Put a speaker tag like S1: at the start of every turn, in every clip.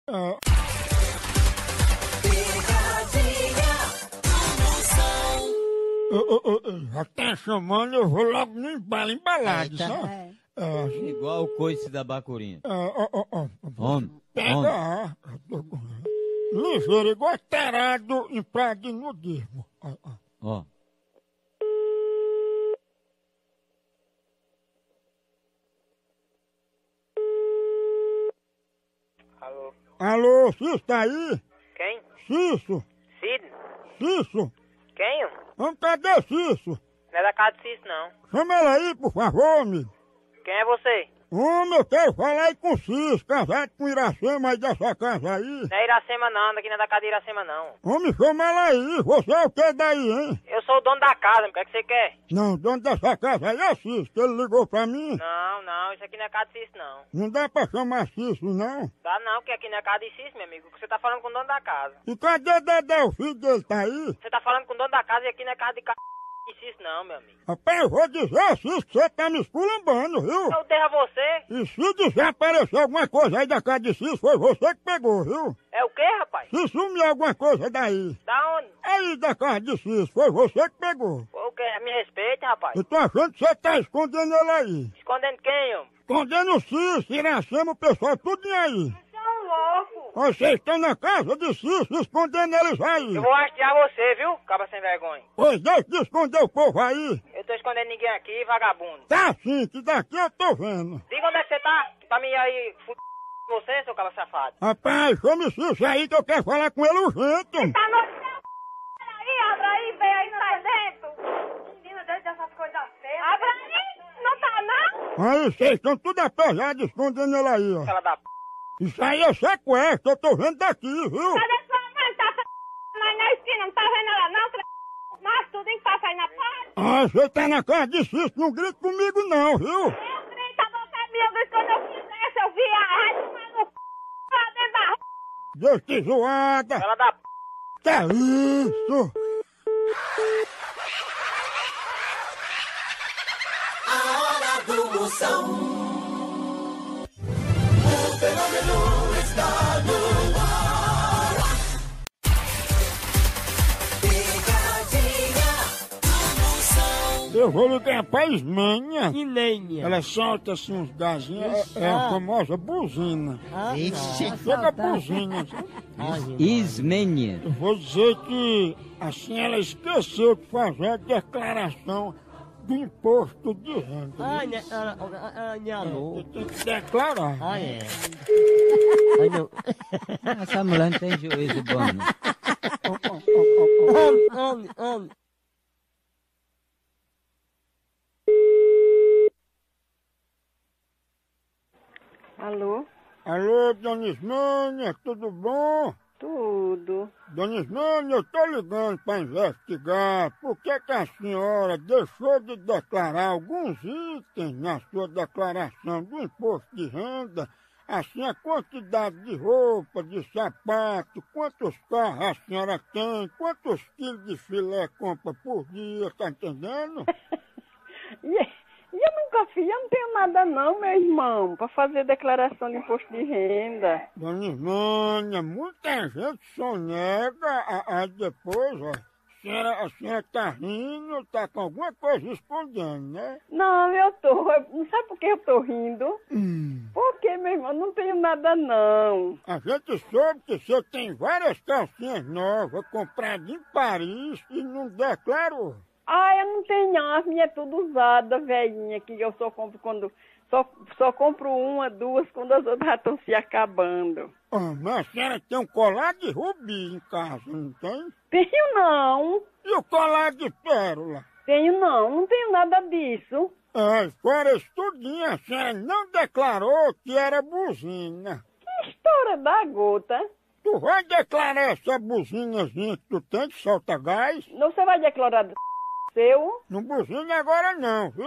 S1: Ah, já tá chamando, eu vou logo no embalado, sabe?
S2: Igual o coice da bacurinha. Homem.
S1: Pega, ligeiro, igual tarado em praia de nudismo.
S2: Ó.
S3: Alô?
S1: Alô, Cício tá aí?
S3: Quem?
S1: Cício,
S3: Cid?
S1: Cício,
S3: Quem?
S1: cadê Cício?
S3: Não é da casa de Cício, não.
S1: Chama ela aí, por favor, amigo.
S3: Quem é você?
S1: Homem, eu quero falar aí com o Cício, casado com Iracema aí dessa casa aí.
S3: Não é Iracema, não. Daqui não é da casa de Iracema, não.
S1: Homem, chama ela aí, você é o que daí, hein?
S3: Eu sou o dono da casa, o que é que você quer?
S1: Não, dono dessa casa aí é Cício, que ele ligou pra mim.
S3: Não, isso aqui não é casa de Cício, não.
S1: Não dá pra chamar Cício, não.
S3: Dá não, porque aqui não é casa de Cício, meu amigo. Você tá falando com o dono da casa.
S1: E cadê Dedé, o filho dele, tá aí?
S3: Você tá falando com o dono da casa e aqui não é casa de Cício, não, meu amigo.
S1: Rapaz, eu vou dizer, Cício, que você tá me esculambando, viu?
S3: Eu devo a você?
S1: E se desaparecer alguma coisa aí da casa de Cício, foi você que pegou, viu?
S3: É o quê, rapaz?
S1: Se sumir alguma coisa daí,
S3: Da onde?
S1: aí da casa de Cício, foi você que pegou.
S3: O quê? Me respeite, rapaz.
S1: Eu tô achando que você tá escondendo ele aí.
S3: Escondendo quem, homem?
S1: Escondendo o Cício, Iracema, o pessoal tudo aí.
S3: Você é um louco.
S1: Vocês estão na casa de Cício, escondendo eles aí.
S3: Eu vou hastear você, viu? Caba sem vergonha.
S1: Pois deixa de esconder o povo aí.
S3: Eu tô escondendo ninguém aqui, vagabundo.
S1: Tá assim, que daqui eu tô vendo.
S3: Diga onde é que você tá, pra mim aí você, seu caba safado.
S1: Rapaz, chame Cício aí que eu quero falar com ele urgente.
S4: Tá no céu, aí, abra aí, vem aí, sai dentro. Menina, deixa dessas coisas feias. Abra aí, não tá não?
S1: Aí, vocês estão tudo apejados escondendo ele aí, ó.
S3: Aquela da p...
S1: Isso aí é sequestro, eu tô vendo daqui, viu?
S4: Cadê sua mãe? Tá aí na esquina, não tá vendo ela não? Mas tudo em que passa aí na parte.
S1: Ah, você tá na casa de Cício, não grita comigo não, viu?
S4: Eu grito, a boca é minha, eu grito quando eu quiser, seu viado, vai no c... lá dentro da rua.
S1: Deus te zoada.
S3: Aquela da p...
S1: Que é isso?
S5: A hora do Moção. O fenômeno está no ar. Picadinha do Moção.
S1: Eu vou ligar pra Ismênia.
S6: Ilênia.
S1: Ela solta assim uns gazinhos, é a famosa buzina. Chega a buzina.
S2: Ismênia.
S1: Eu vou dizer que assim ela esqueceu de fazer a declaração do imposto de renda.
S6: Ah, né? Ela me alô.
S1: Você tem que declarar.
S6: Ah, é.
S2: Essa mulher não tem juízo bom, não.
S6: Homem.
S7: Alô?
S1: Alô, dona Ismênia, tudo bom?
S7: Tudo.
S1: Dona Ismênia, eu tô ligando para investigar por que a senhora deixou de declarar alguns itens na sua declaração do imposto de renda, assim a quantidade de roupa, de sapato, quantos carros a senhora tem, quantos quilos de filé compra por dia, tá entendendo?
S7: E eu nunca fiz, eu não tenho nada não, meu irmão, para fazer declaração de imposto de renda.
S1: Dona Ismênia, muita gente sonega, aí depois, ó, a senhora tá rindo, tá com alguma coisa escondendo, né?
S7: Não, não sabe por que eu tô rindo? Porque, meu irmão, não tenho nada não.
S1: A gente soube que você tem várias calcinhas novas compradas em Paris e não declarou.
S7: Ah, eu não tenho não, as minhas é tudo usada, velhinha, que eu só compro quando... Só compro uma, duas, quando as outras já estão se acabando.
S1: Ah, mas a senhora tem um colar de rubi em casa, não tem?
S7: Tenho não,
S1: E o colar de pérola?
S7: não tenho nada disso.
S1: Ah, fora isso tudinho, a senhora não declarou que era buzina.
S7: Que história da gota?
S1: Tu vai declarar essa buzinazinha que tu tem que solta gás?
S7: Você vai declarar do seu?
S1: Não buzina agora não, viu?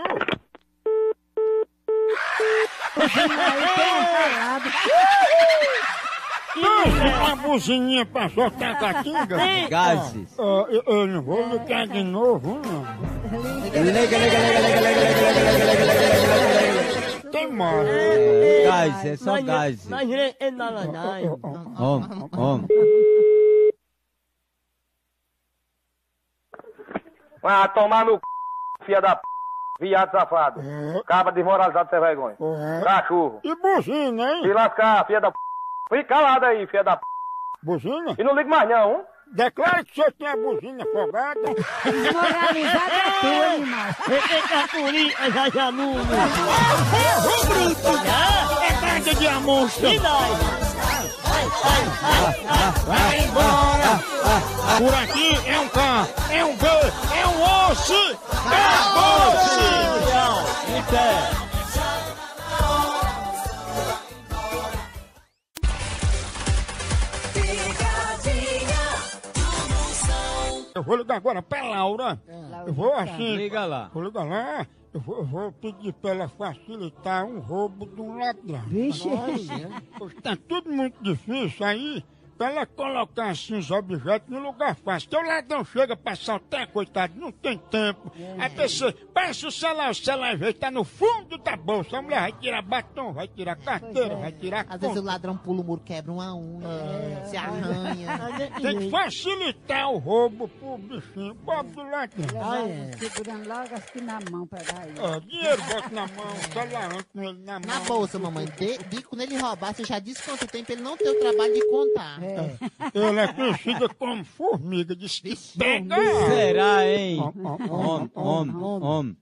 S1: Não, uma buzininha pra soltar a catinga?
S2: Gases.
S1: Eu não vou ligar de novo, não.
S2: Lega.
S1: queimado.
S2: Gás, é só gás.
S6: Mas é nada.
S2: Homem.
S8: Vai tomar no c... filha da p... viado safado. Cabra desmoralizado sem vergonha. Cachorro.
S1: E buzina, hein?
S8: Se lascar, filha da p... Fica calado aí, filha da p...
S1: Buzina?
S8: E não liga mais não, hein?
S1: Declare que você tem a buzina afogada.
S9: Desmoralizada é tu, animal.
S6: Já não.
S1: É carga de amostra. Vai embora. Por aqui é um K, é um B, é um osso. Eu vou ligar agora pra Laura. Eu vou assim.
S2: Liga lá.
S1: Vou ligar lá. Eu vou pedir pra ela facilitar um roubo de um ladrão.
S9: Vixe.
S1: Tá tudo muito difícil aí. Pra ela colocar assim os objetos no lugar fácil. Porque o ladrão chega pra assaltar, coitado, não tem tempo. Aí pensa, passa o celular às vezes tá no fundo da bolsa. A mulher vai tirar batom, vai tirar carteira, vai tirar
S10: Às vezes o ladrão pula o muro, quebra uma unha, se arranha.
S1: Tem que facilitar o roubo pro bichinho, pobre do ladrão.
S9: Segurando logo assim na mão pra dar aí.
S1: Dinheiro bota na mão, celular com ele na mão.
S10: Na bolsa, mamãe. Quando ele roubar, você já disse quanto tempo ele não tem o trabalho de contar.
S1: Ela é conhecida como formiga, diz que pega.
S2: Será, hein? Homem.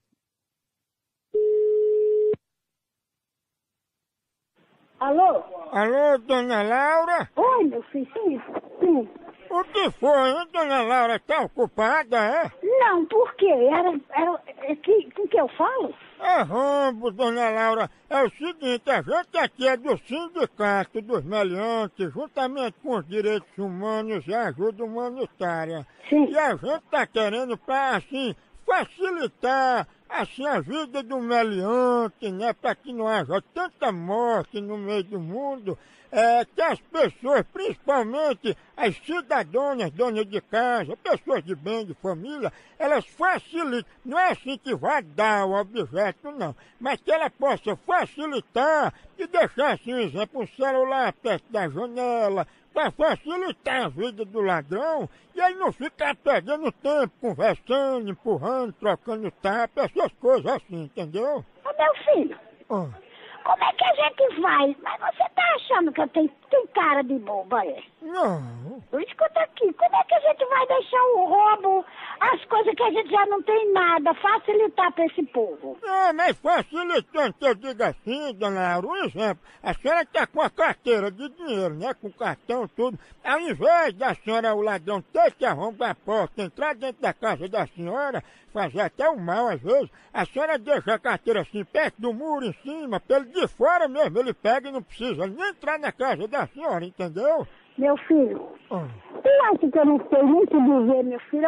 S4: Alô?
S1: Alô, dona Laura?
S4: Oi, meu filho, sim.
S1: O que foi, hein, dona Laura? Tá ocupada, é?
S4: Não, por quê? Com que eu falo?
S1: É rombo, dona Laura. É o seguinte, a gente aqui é do Sindicato dos Meliantes, juntamente com os direitos humanos e a ajuda humanitária.
S4: Sim.
S1: E a gente tá querendo pra, assim, facilitar, assim, a vida do meliante, né? Pra que não haja tanta morte no meio do mundo. Que as pessoas, principalmente as cidadãs, donas de casa, pessoas de bem, de família, elas facilitam. Não é assim que vai dar o objeto, não. Mas que ela possa facilitar e deixar, assim, um exemplo, um celular perto da janela, para facilitar a vida do ladrão e ele não ficar perdendo tempo, conversando, empurrando, trocando tapa, essas coisas assim, entendeu?
S4: Ô, meu filho. Como é que a gente vai? Mas você tá achando que eu tenho cara de boba, é?
S1: Não.
S4: Escuta aqui, como é que a gente vai deixar o roubo, as coisas que a gente já não tem nada, facilitar pra esse povo?
S1: Mas facilitando que eu diga assim, dona Laura, um exemplo, a senhora tá com a carteira de dinheiro, né, com cartão, tudo, ao invés da senhora, o ladrão ter que arrombar a porta, entrar dentro da casa da senhora, fazer até o mal às vezes, a senhora deixa a carteira assim, perto do muro, em cima, pelo de fora mesmo, ele pega e não precisa nem entrar na casa da senhora, entendeu?
S4: Meu filho, tu acha que eu não sei muito dizer, meu filho?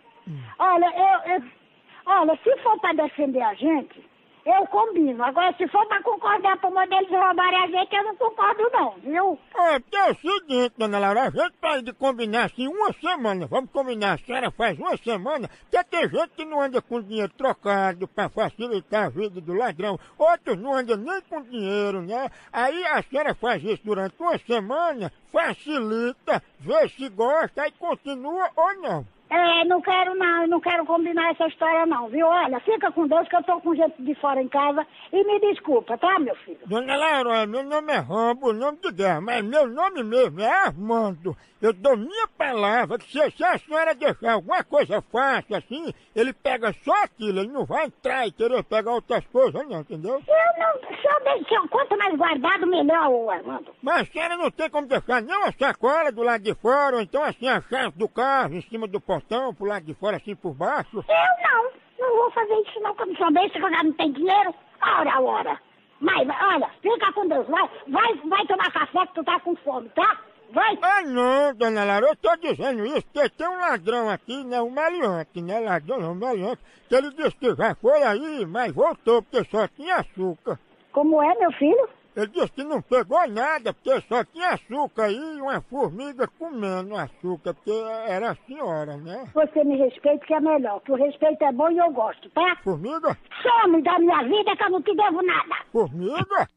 S4: Olha, se for pra defender a gente, eu combino. Agora, se for pra concordar pro modelo de roubarem a gente, eu não concordo não, viu?
S1: Porque é o seguinte, dona Laura, a gente pode combinar assim uma semana, vamos combinar, a senhora faz uma semana, porque tem gente que não anda com dinheiro trocado pra facilitar a vida do ladrão, outros não andam nem com dinheiro, né? Aí a senhora faz isso durante uma semana, facilita, vê se gosta e continua ou não.
S4: Não quero combinar essa história não, viu? Olha, fica com Deus que eu tô com gente de fora em casa e me desculpa, tá, meu filho?
S1: Dona Laura, meu nome é Rambo, nome de guerra, mas meu nome mesmo é Armando. Eu dou minha palavra que se a senhora deixar alguma coisa fácil assim, ele pega só aquilo, ele não vai entrar e querer pegar outras coisas não, entendeu?
S4: Se eu quanto mais guardado, melhor, ô Armando.
S1: Mas a senhora não tem como deixar nem uma sacola do lado de fora, ou então assim a chave do carro em cima do portão, pro lado de fora assim por baixo?
S4: Eu não vou fazer isso não, quando sou besta, que eu já não tenho dinheiro. Ora. Mas, olha, fica com Deus, vai tomar café que tu tá com fome, tá? Vai!
S1: Não, dona Laura, eu tô dizendo isso porque tem um ladrão aqui, né, um meliante, né, ladrão não, meliante, que ele disse que já foi aí, mas voltou porque só tinha açúcar.
S4: Como é, meu filho?
S1: Ele disse que não pegou nada, porque só tinha açúcar aí e uma formiga comendo açúcar, porque era a senhora, né?
S4: Você me respeita que é melhor, que o respeito é bom e eu gosto, tá?
S1: Formiga?
S4: Some da minha vida que eu não te devo nada.
S1: Formiga?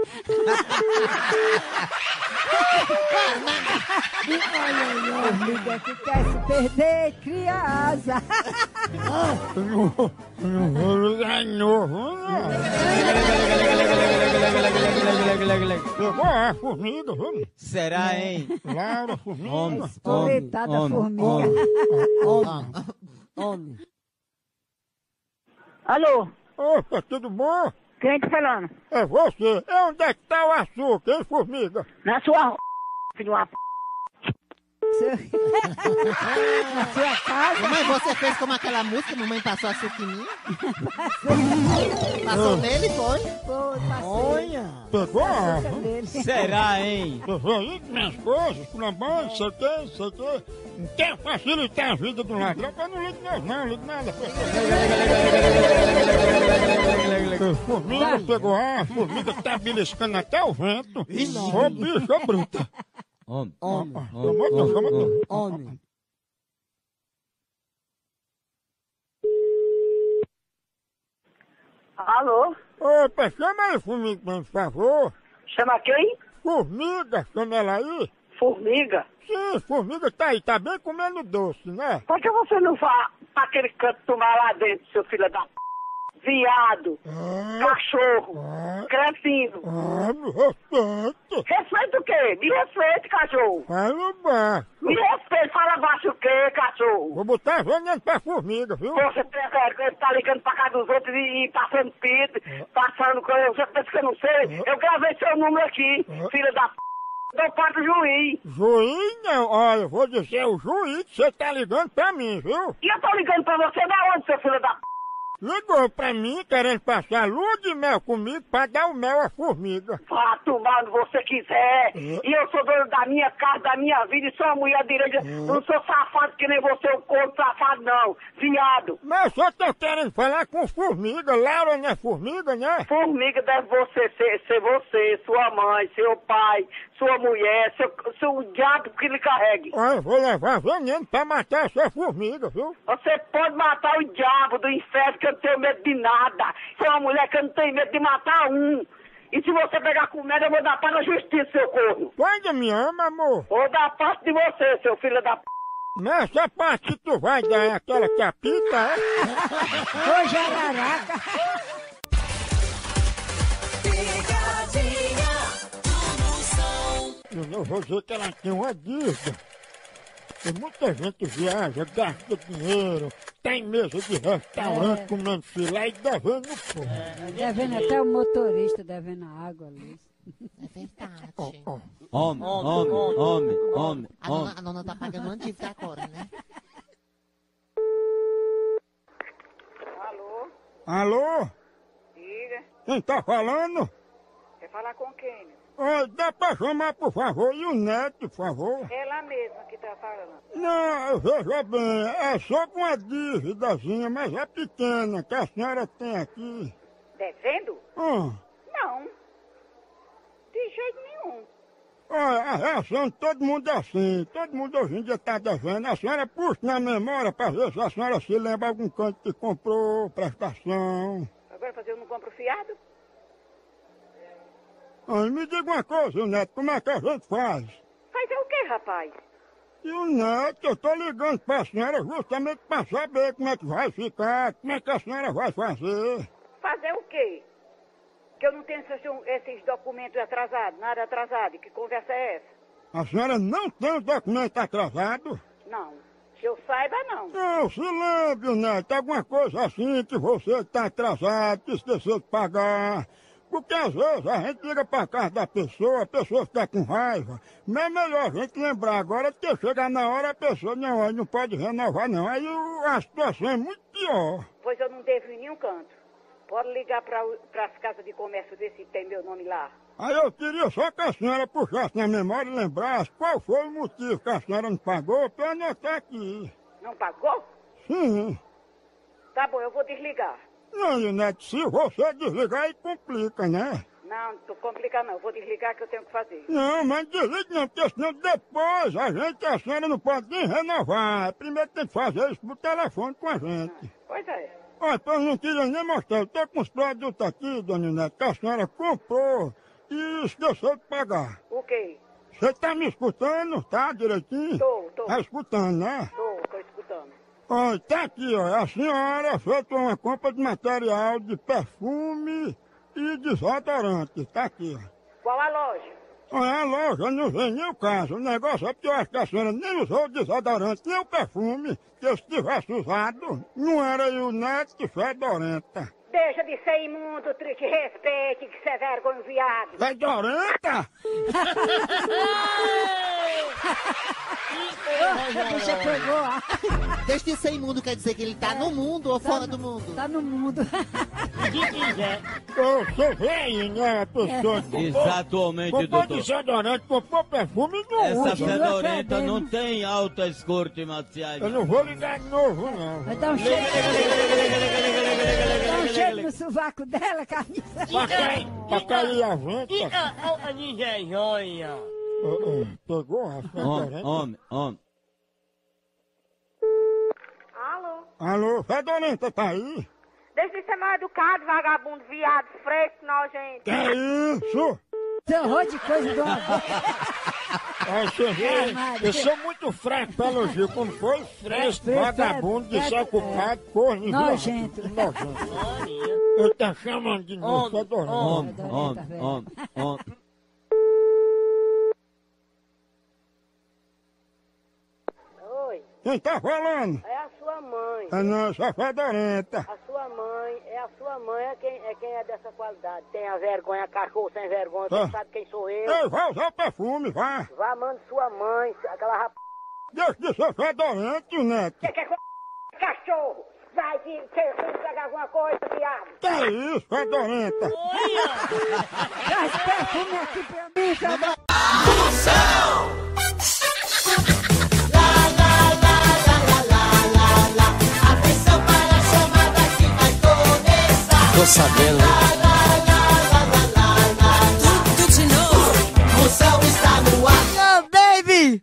S9: Formiga que quer se perder, cria asa.
S1: Não vou ligar novo, não. Pegou a formiga, vamos?
S2: Será, hein?
S1: Laura, formiga.
S9: Espoletada formiga.
S6: Homem.
S4: Alô?
S1: Opa, tudo bom?
S4: Quem tá falando?
S1: É você. É onde é que tá o açúcar, hein, formiga?
S4: Na sua filho de uma
S9: Na sua casa.
S10: Mamãe, você fez como aquela música, mamãe passou a suquininha? Passou nele, foi?
S9: Foi, passei.
S6: Olha.
S1: Pegou a árvore.
S9: Nele.
S2: Será, hein?
S1: Você vê aí com minhas coisas, com a mãe, sei o que. Não quer facilitar a vida do ladrão, mas não liga não liga nada. Formiga pegou a formiga tá beliscando até o vento. Ô bicho bruta.
S2: Homem.
S6: Homem.
S4: Alô?
S1: Opa, chama aí, formiga, por favor.
S4: Chama quem?
S1: Formiga, chama ela aí.
S4: Formiga?
S1: Sim, formiga tá aí, tá bem comendo doce, né?
S4: Por que você não vai pra aquele canto tomar lá dentro, seu filho da p... Viado, cachorro, cretino.
S1: Me respeita.
S4: Respeita o quê? Me respeite, cachorro.
S1: Fala baixo.
S4: Me respeite, fala baixo o quê, cachorro?
S1: Vou botar veneno pra formiga, viu?
S4: Você tá ligando pra casa dos outros e passando pito, passando coisa. Você pensa que eu não sei? Eu gravei seu número aqui, filho da p... Dou parte do juiz.
S1: Juiz não, olha, eu vou dizer o juiz que você tá ligando pra mim, viu?
S4: E eu tô ligando pra você da onde, seu filho da p...
S1: Ligou pra mim querendo passar lua de mel comigo pra dar o mel à formiga.
S4: Vá tomar onde você quiser. E eu sou dono da minha casa, da minha vida, e sou uma mulher direita. Não sou safado que nem você, o corpo safado, não. Viado.
S1: Mas eu só tô querendo falar com formiga. Laura não é formiga, né?
S4: Formiga deve você ser você, sua mãe, seu pai, sua mulher, seu diabo que lhe carregue.
S1: Olha, eu vou levar veneno pra matar essa formiga, viu?
S4: Você pode matar o diabo do inferno, que eu não tenho medo de nada. Você é uma mulher que eu não tenho medo de matar um. E se você pegar com medo, eu vou dar para a justiça, seu corno.
S1: Tu ainda me ama, amor?
S4: Vou dar parte de você, seu filho da p...
S1: Nessa parte que tu vai dar é aquela que apita, é?
S9: Ô, jararaca.
S5: Pegadinha do Moção.
S1: Eu não vou dizer que ela tem uma dívida. Tem muita gente viaja, gasta dinheiro, tem mesa de restaurante comendo filé e devendo no povo.
S9: Devendo até o motorista, devendo a água, luz.
S10: É verdade.
S2: Homem.
S10: A nona tá pagando uma dívida agora, né?
S7: Alô?
S1: Alô?
S7: Diga.
S1: Quem tá falando?
S7: Quer falar com quem? Meu?
S1: Oi, dá pra chamar, por favor, e o Neto, por favor?
S7: Ela mesma que tá falando.
S1: Não, veja bem, é só com uma dívidazinha, mas é pequena, que a senhora tem aqui.
S7: Devendo? Não. De jeito nenhum.
S1: Olha, a reação de todo mundo é assim, todo mundo hoje em dia tá devendo. A senhora puxa na memória pra ver se a senhora se lembra algum canto que comprou, prestação.
S7: Agora fazer eu não compro fiado?
S1: Me diga uma coisa, Neto, como é que a gente faz?
S7: Fazer o quê, rapaz?
S1: E o Neto, eu tô ligando pra senhora justamente pra saber como é que vai ficar, como é que a senhora vai fazer.
S7: Fazer o quê? Que eu não tenho esses documentos atrasados, nada atrasado. Que conversa é essa?
S1: A senhora não tem o documento atrasado?
S7: Não. Que eu saiba, não.
S1: Não, se lembre, Neto, alguma coisa assim que você tá atrasado, que esqueceu de pagar. Porque às vezes a gente liga pra casa da pessoa, a pessoa fica com raiva. Mas é melhor a gente lembrar agora, porque chegar na hora a pessoa não pode renovar não. Aí a situação é muito pior.
S7: Pois eu não devo em nenhum canto. Pode ligar para as casas de comércio ver se tem meu nome lá.
S1: Aí eu queria só que a senhora puxasse na memória e lembrasse qual foi o motivo que a senhora não pagou pra eu anotar aqui.
S7: Não pagou?
S1: Sim.
S7: Tá bom, eu vou desligar.
S1: Não, Neto, se você desligar aí complica, né?
S7: Não, tu complica não. Vou desligar que eu tenho que fazer.
S1: Não, mas desligue não, porque senão depois a senhora não pode nem renovar. Primeiro tem que fazer isso pro telefone com a gente.
S7: Pois é.
S1: Olha, eu não queria nem mostrar. Eu tô com os produtos aqui, dona Inete, que a senhora comprou e esqueceu de pagar.
S7: O quê?
S1: Você tá me escutando, tá, direitinho?
S7: Tô.
S1: Tá escutando, né?
S7: Tô escutando.
S1: Olha, tá aqui, ó. A senhora fez uma compra de material de perfume e desodorante. Tá aqui, ó.
S7: Qual a loja?
S1: Olha, a loja não vem nem o caso. O negócio é porque eu acho que a senhora nem usou o desodorante, nem o perfume. Que se tivesse usado, não era o neto fedorenta.
S4: Deixa de ser imundo, triste, respeite, que você é vergonha, viado.
S1: Fedorenta?
S9: Você pegou.
S10: Deixa de ser imundo, quer dizer que ele tá no mundo ou fora do mundo?
S9: Tá no mundo.
S1: Você vê, né, a pessoa que
S2: Exatamente,
S1: comprou
S2: doutor.
S1: desodorante, comprou perfume e não
S2: Essa
S1: usa.
S2: fedorenta não tem altas cortes marciais.
S1: Eu não vou ligar de novo, não.
S9: Vai dar um cheiro. Dá um cheiro no sovaco dela, camisa.
S1: Pra cair a venta. Pegou a fedorenta?
S2: Homem.
S1: Alô, fedorenta, tá aí?
S4: Deixa de ser mal educado, vagabundo, viado, fresco, nojento.
S1: Que isso?
S9: Tem horror de coisa do uma
S1: Olha, você vê, eu sou muito fraco pra elogio. Como foi? Fresco, vagabundo, desocupado, corno,
S9: nojento.
S1: Eu tô chamando de novo, fedorenta.
S2: Homem.
S7: Oi,
S1: Quem tá falando?
S7: é a sua mãe.
S1: É nossa fedorenta.
S7: A sua mãe, é quem é dessa qualidade. Tem a vergonha, cachorro sem vergonha, você sabe quem sou eu.
S1: Ei, vai usar o perfume, vá.
S7: Vá, manda sua mãe, aquela
S1: Deixa de ser fedorento, neto.
S4: Você quer cachorro? Vai que você pegar alguma coisa, viado.
S1: Que isso, fedorenta?
S9: Traz perfume aqui pra mim, cara.
S5: Atenção para a chamada que vai começar.
S2: Tô sabendo.
S5: Tudo de novo. Moção está no ar.
S6: Oh, baby!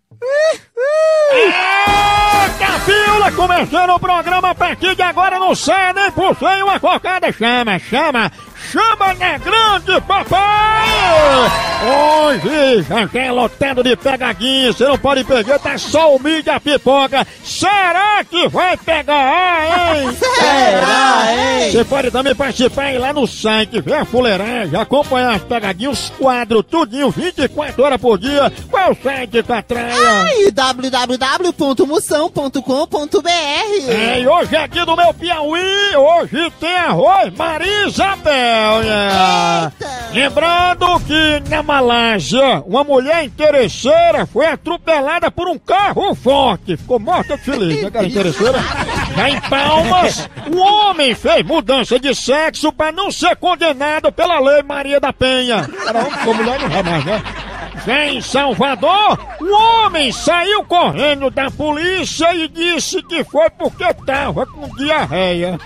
S1: Eita, fila! Começando o programa a partir de agora não sai nem por sem uma cocada. Chama na grande, papai! Hoje já é lotado de pegadinha, você não pode perder, tá só o milho da pipoca. Será que vai pegar, hein?
S10: Será, hein?
S1: Você pode também participar e ir lá no site, ver a fuleiragem, acompanhar as pegadinhas, os quadros, tudinho, 24 horas por dia. Qual é o site, Catraia?
S10: Ai, www.moção.com.br.
S1: E hoje aqui no meu Piauí, hoje tem arroz Maria Isabel. Lembrando que na Malásia, uma mulher interesseira foi atropelada por um carro forte. Ficou morta de feliz, né, cara interesseira? Já em Palmas, um homem fez mudança de sexo para não ser condenado pela lei Maria da Penha. Era homem, ficou mulher não vai mais, né? Já em Salvador, um homem saiu correndo da polícia e disse que foi porque tava com diarreia.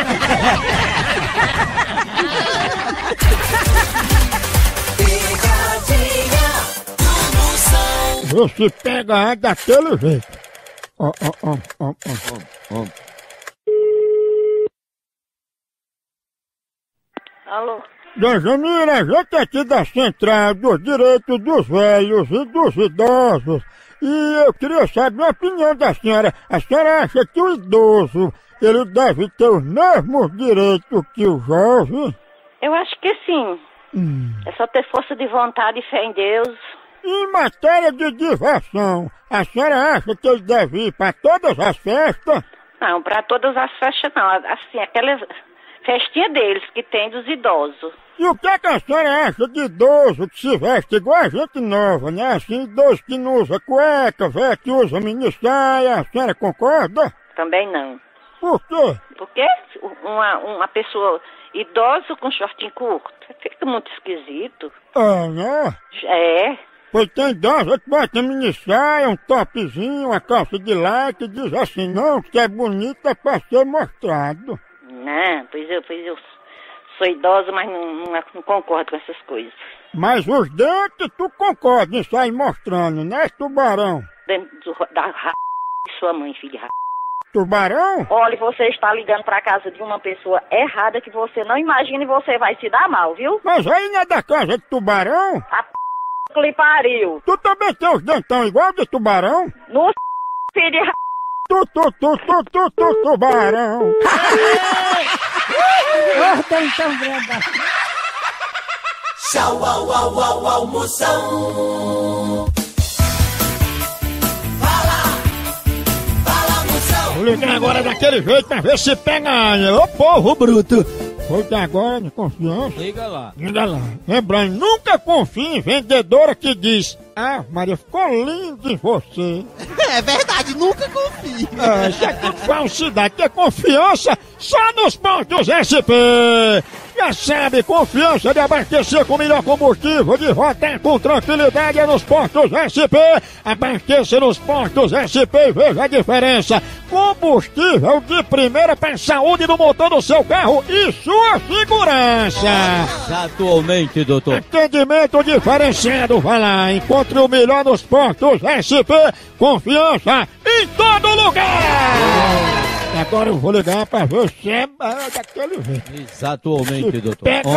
S5: Pegadinha do Moção.
S1: Você pega daquele jeito. Ó.
S7: Alô?
S1: Dona Jamila, a gente aqui da Central dos Direitos dos Velhos e dos Idosos. E eu queria saber a opinião da senhora. A senhora acha que o idoso, ele deve ter os mesmos direitos que o jovem?
S7: Eu acho que sim. É só ter força de vontade e fé em Deus.
S1: Em matéria de diversão, a senhora acha que ele deve ir para todas as festas?
S7: Não, para todas as festas não. Assim, aquela festinha deles que tem dos idosos.
S1: E o que a senhora acha de idoso que se veste igual a gente nova, né? Assim, idoso que não usa cueca, velho que usa mini-saia, a senhora concorda?
S7: Também não.
S1: Por quê?
S7: Porque uma pessoa idosa com shortinho curto fica muito esquisito.
S1: Ah, né?
S7: É.
S1: Pois tem idosa que bota mini-saia, um topzinho, uma calça de lã que diz assim, não, que é bonita pra ser mostrado.
S7: Não, pois eu
S11: sou idosa, mas não concordo com essas coisas.
S1: Mas os dentes tu concorda em sair mostrando, né, tubarão?
S11: Dentro da de sua mãe, filha.
S1: Tubarão?
S11: Olha, você está ligando pra casa de uma pessoa errada que você não imagina e você vai se dar mal, viu?
S1: Mas aí não é da casa de tubarão?
S11: A que lhe pariu.
S1: Tu também tem os dentão igual de tubarão?
S11: No filho de
S1: tubarão.
S9: Os dentão grande.
S5: Tchau, au, au, au, almoção.
S1: Vou ligar agora daquele jeito pra ver se pega. Ô povo bruto! Vou ligar agora de confiança.
S2: Liga lá.
S1: Liga lá. Lembrando, nunca confie em vendedora que diz: ah, Maria, ficou lindo em você.
S10: É verdade, nunca confio.
S1: Isso é tudo falsidade, que é confiança só nos pontos SP. Já sabe, confiança de abastecer com o melhor combustível, de rodar com tranquilidade é nos postos SP. Abasteça nos postos SP e veja a diferença. Combustível de primeira para a saúde do motor do seu carro e sua segurança.
S2: Atualmente, doutor.
S1: Atendimento diferenciado, vai lá, encontre o melhor nos postos SP. Confiança em todo lugar. Agora eu vou ligar pra ver se é daquele jeito.
S2: Exatamente, doutor.
S1: Pega!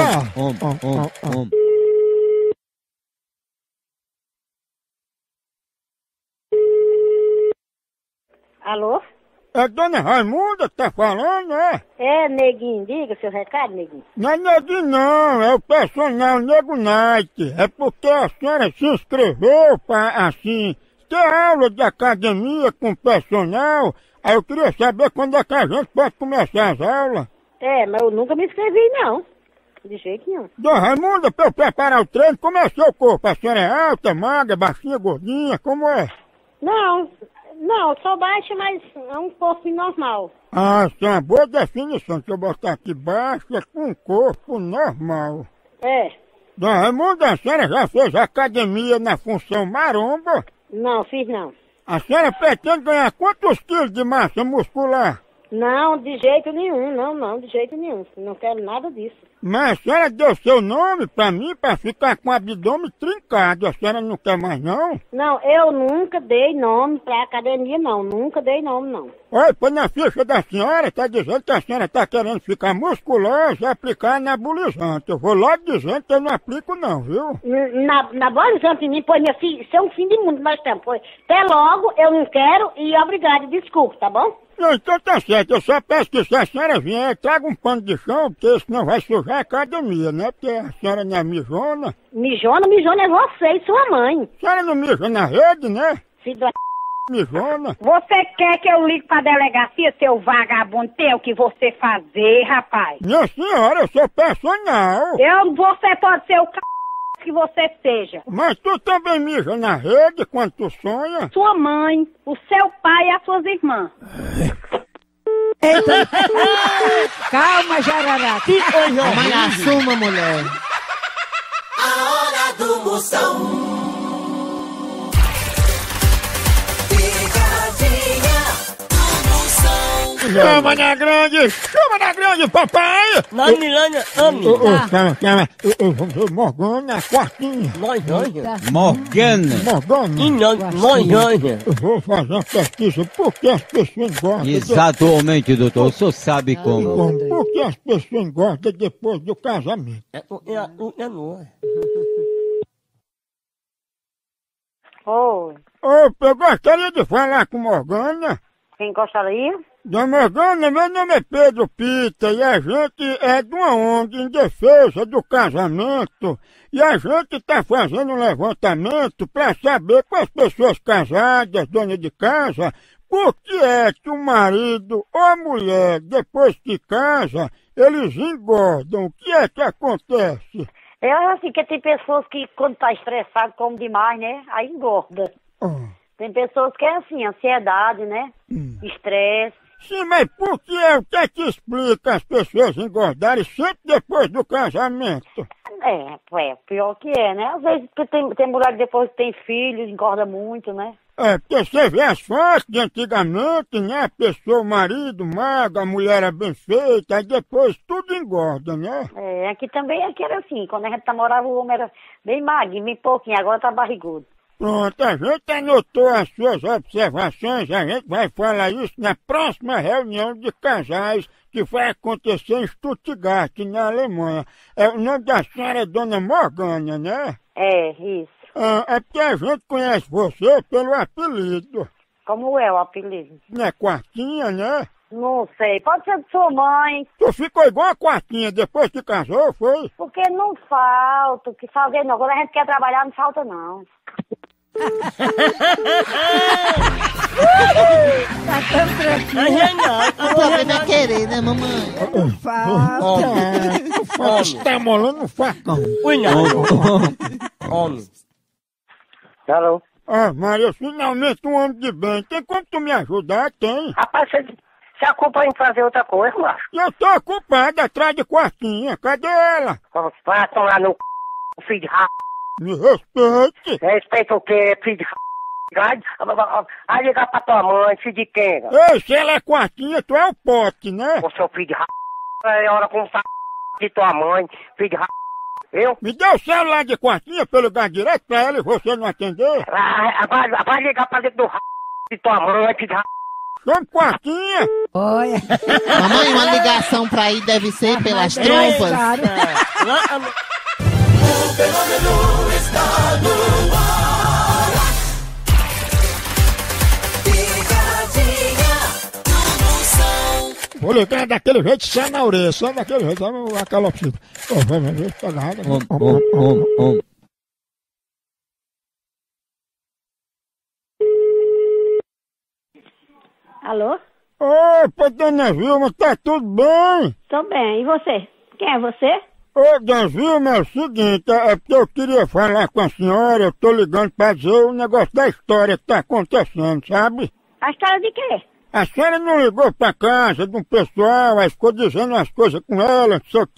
S4: Alô?
S1: É Dona Raimunda que tá falando, é?
S4: É, neguinho, diga seu recado, neguinho.
S1: Não é neguinho não, é o personal Nego Night. É porque a senhora se inscreveu pra, assim, ter aula de academia com personal. Aí eu queria saber quando é que a gente pode começar as aulas.
S4: É, mas eu nunca me inscrevi, não. De jeito nenhum.
S1: Dona Raimunda, pra eu preparar o treino, como é seu corpo? A senhora é alta, magra, baixinha, gordinha, como é?
S4: Não, eu sou baixa, mas é um corpo normal.
S1: Ah, isso é uma boa definição. Deixa eu botar aqui, baixa com um corpo normal.
S4: É.
S1: Dona Raimunda, a senhora já fez academia na função maromba?
S4: Não, fiz não.
S1: A senhora pretende ganhar quantos quilos de massa muscular?
S4: Não, de jeito nenhum, não, de jeito nenhum. Não quero nada disso.
S1: Mas a senhora deu seu nome pra mim pra ficar com o abdômen trincado. A senhora não quer mais, não?
S4: Não, eu nunca dei nome pra academia, não. Nunca dei nome, não.
S1: Olha, põe na ficha da senhora, tá dizendo que a senhora tá querendo ficar musculosa e aplicar anabolizante. Eu vou logo dizendo que eu não aplico, não, viu?
S4: Anabolizante em mim, pois, minha filha, isso é um fim de mundo, nós temos. Pois, até logo, eu não quero e obrigado, desculpe, tá bom?
S1: Não, então tá certo, eu só peço que se a senhora vier, traga um pano de chão, porque senão vai sujar a academia, né? Porque a senhora não é mijona.
S4: Mijona é você e sua mãe.
S1: A senhora não mija na rede, né?
S4: Filho da
S1: mijona.
S12: Você quer que eu ligue pra delegacia, seu vagabundo? Tem o que você fazer, rapaz.
S1: Minha senhora, eu sou personal.
S12: Você pode ser o que você seja.
S1: Mas tu também mija na rede quando tu sonha?
S12: Sua mãe, o seu pai e as suas irmãs.
S9: Eita. Calma, Jararaca. Que coisa
S10: Mãe, assuma, mulher.
S5: A hora do Moção.
S1: Chama na grande, papai!
S6: Na Milânia, ame.
S1: Calma. Morgana, quartinha.
S2: Morgana.
S1: Eu vou fazer uma pesquisa, por que as pessoas engordam?
S2: Exatamente, doutor. O senhor sabe como.
S1: Por que as pessoas engordam depois do casamento?
S4: Oi.
S1: Ô, eu gostaria de falar com Morgana.
S4: Quem gostaria?
S1: Dona Morgana, meu nome é Pedro Pita e a gente é de uma ONG em defesa do casamento e a gente está fazendo um levantamento para saber com as pessoas casadas, donas de casa, por que é que o marido ou mulher, depois que casa, eles engordam? O que é que acontece?
S4: É assim, que tem pessoas que quando tá estressado, come demais, né? Aí engorda. Tem pessoas que é assim, ansiedade, né? Estresse.
S1: Sim, mas por que é? O que é que explica as pessoas engordarem sempre depois do casamento?
S13: Pior que é, né? Às vezes porque tem mulher que depois tem filhos, engorda muito, né?
S1: Porque você vê as fotos de antigamente, né? A pessoa, o marido magro, a mulher era bem feita, aí depois tudo engorda, né?
S13: Aqui também era assim, quando a gente namorava o homem era bem magro, bem pouquinho, agora tá barrigudo.
S1: Pronto, a gente anotou as suas observações, a gente vai falar isso na próxima reunião de casais que vai acontecer em Stuttgart, na Alemanha. O nome da senhora é Dona Morgana, né?
S13: Isso.
S1: É porque a gente conhece você pelo apelido.
S13: Como é o apelido?
S1: Não é Quartinha, né?
S13: Não sei, pode ser de sua mãe.
S1: Tu ficou igual a Quartinha depois que casou, foi?
S13: Porque não falta, o que fazer não. Quando a gente quer trabalhar, não falta não.
S10: O problema é querer, né, mamãe?
S1: Você tá molando um facão.
S8: Homem. Alô?
S1: Maria, finalmente um homem de bem. Tem como tu me ajudar? Tem.
S3: Rapaz, você ocupa em fazer outra coisa, macho?
S1: Eu tô ocupado atrás de Quartinha. Cadê ela?
S3: Vai tomar no filho de r***.
S1: Me respeite.
S3: Respeita o quê, filho de r***? Vai ligar pra tua mãe, filho de quem?
S1: Ei, se ela é Quartinha, tu é o pote, né?
S3: Ô, seu filho de r***. É hora como tá de tua mãe, filho de r***. Eu?
S1: Me dê o celular de Quartinha pra eu ligar direto pra ela e você não atender?
S3: Vai ligar pra dentro do r*** de tua mãe, filho de r***.
S1: Chama Quartinha!
S10: Olha! Mamãe, uma ligação pra ir deve ser pelas trompas.
S5: O fenômeno está no ar. Picadinha do Moção.
S1: Vou ligar daquele jeito, só na orelha, só daquele jeito, só aquela fita. Vai ver, tá nada.
S4: Alô?
S1: Opa, dona Vilma, tá tudo bem?
S4: Tô bem, e você? Quem é você?
S1: Ô, dona Vilma, é o seguinte, é porque eu queria falar com a senhora, eu tô ligando pra dizer o negócio da história que tá acontecendo, sabe?
S4: A história de quê?
S1: A senhora não ligou pra casa de um pessoal, aí ficou dizendo umas coisas com ela, não sei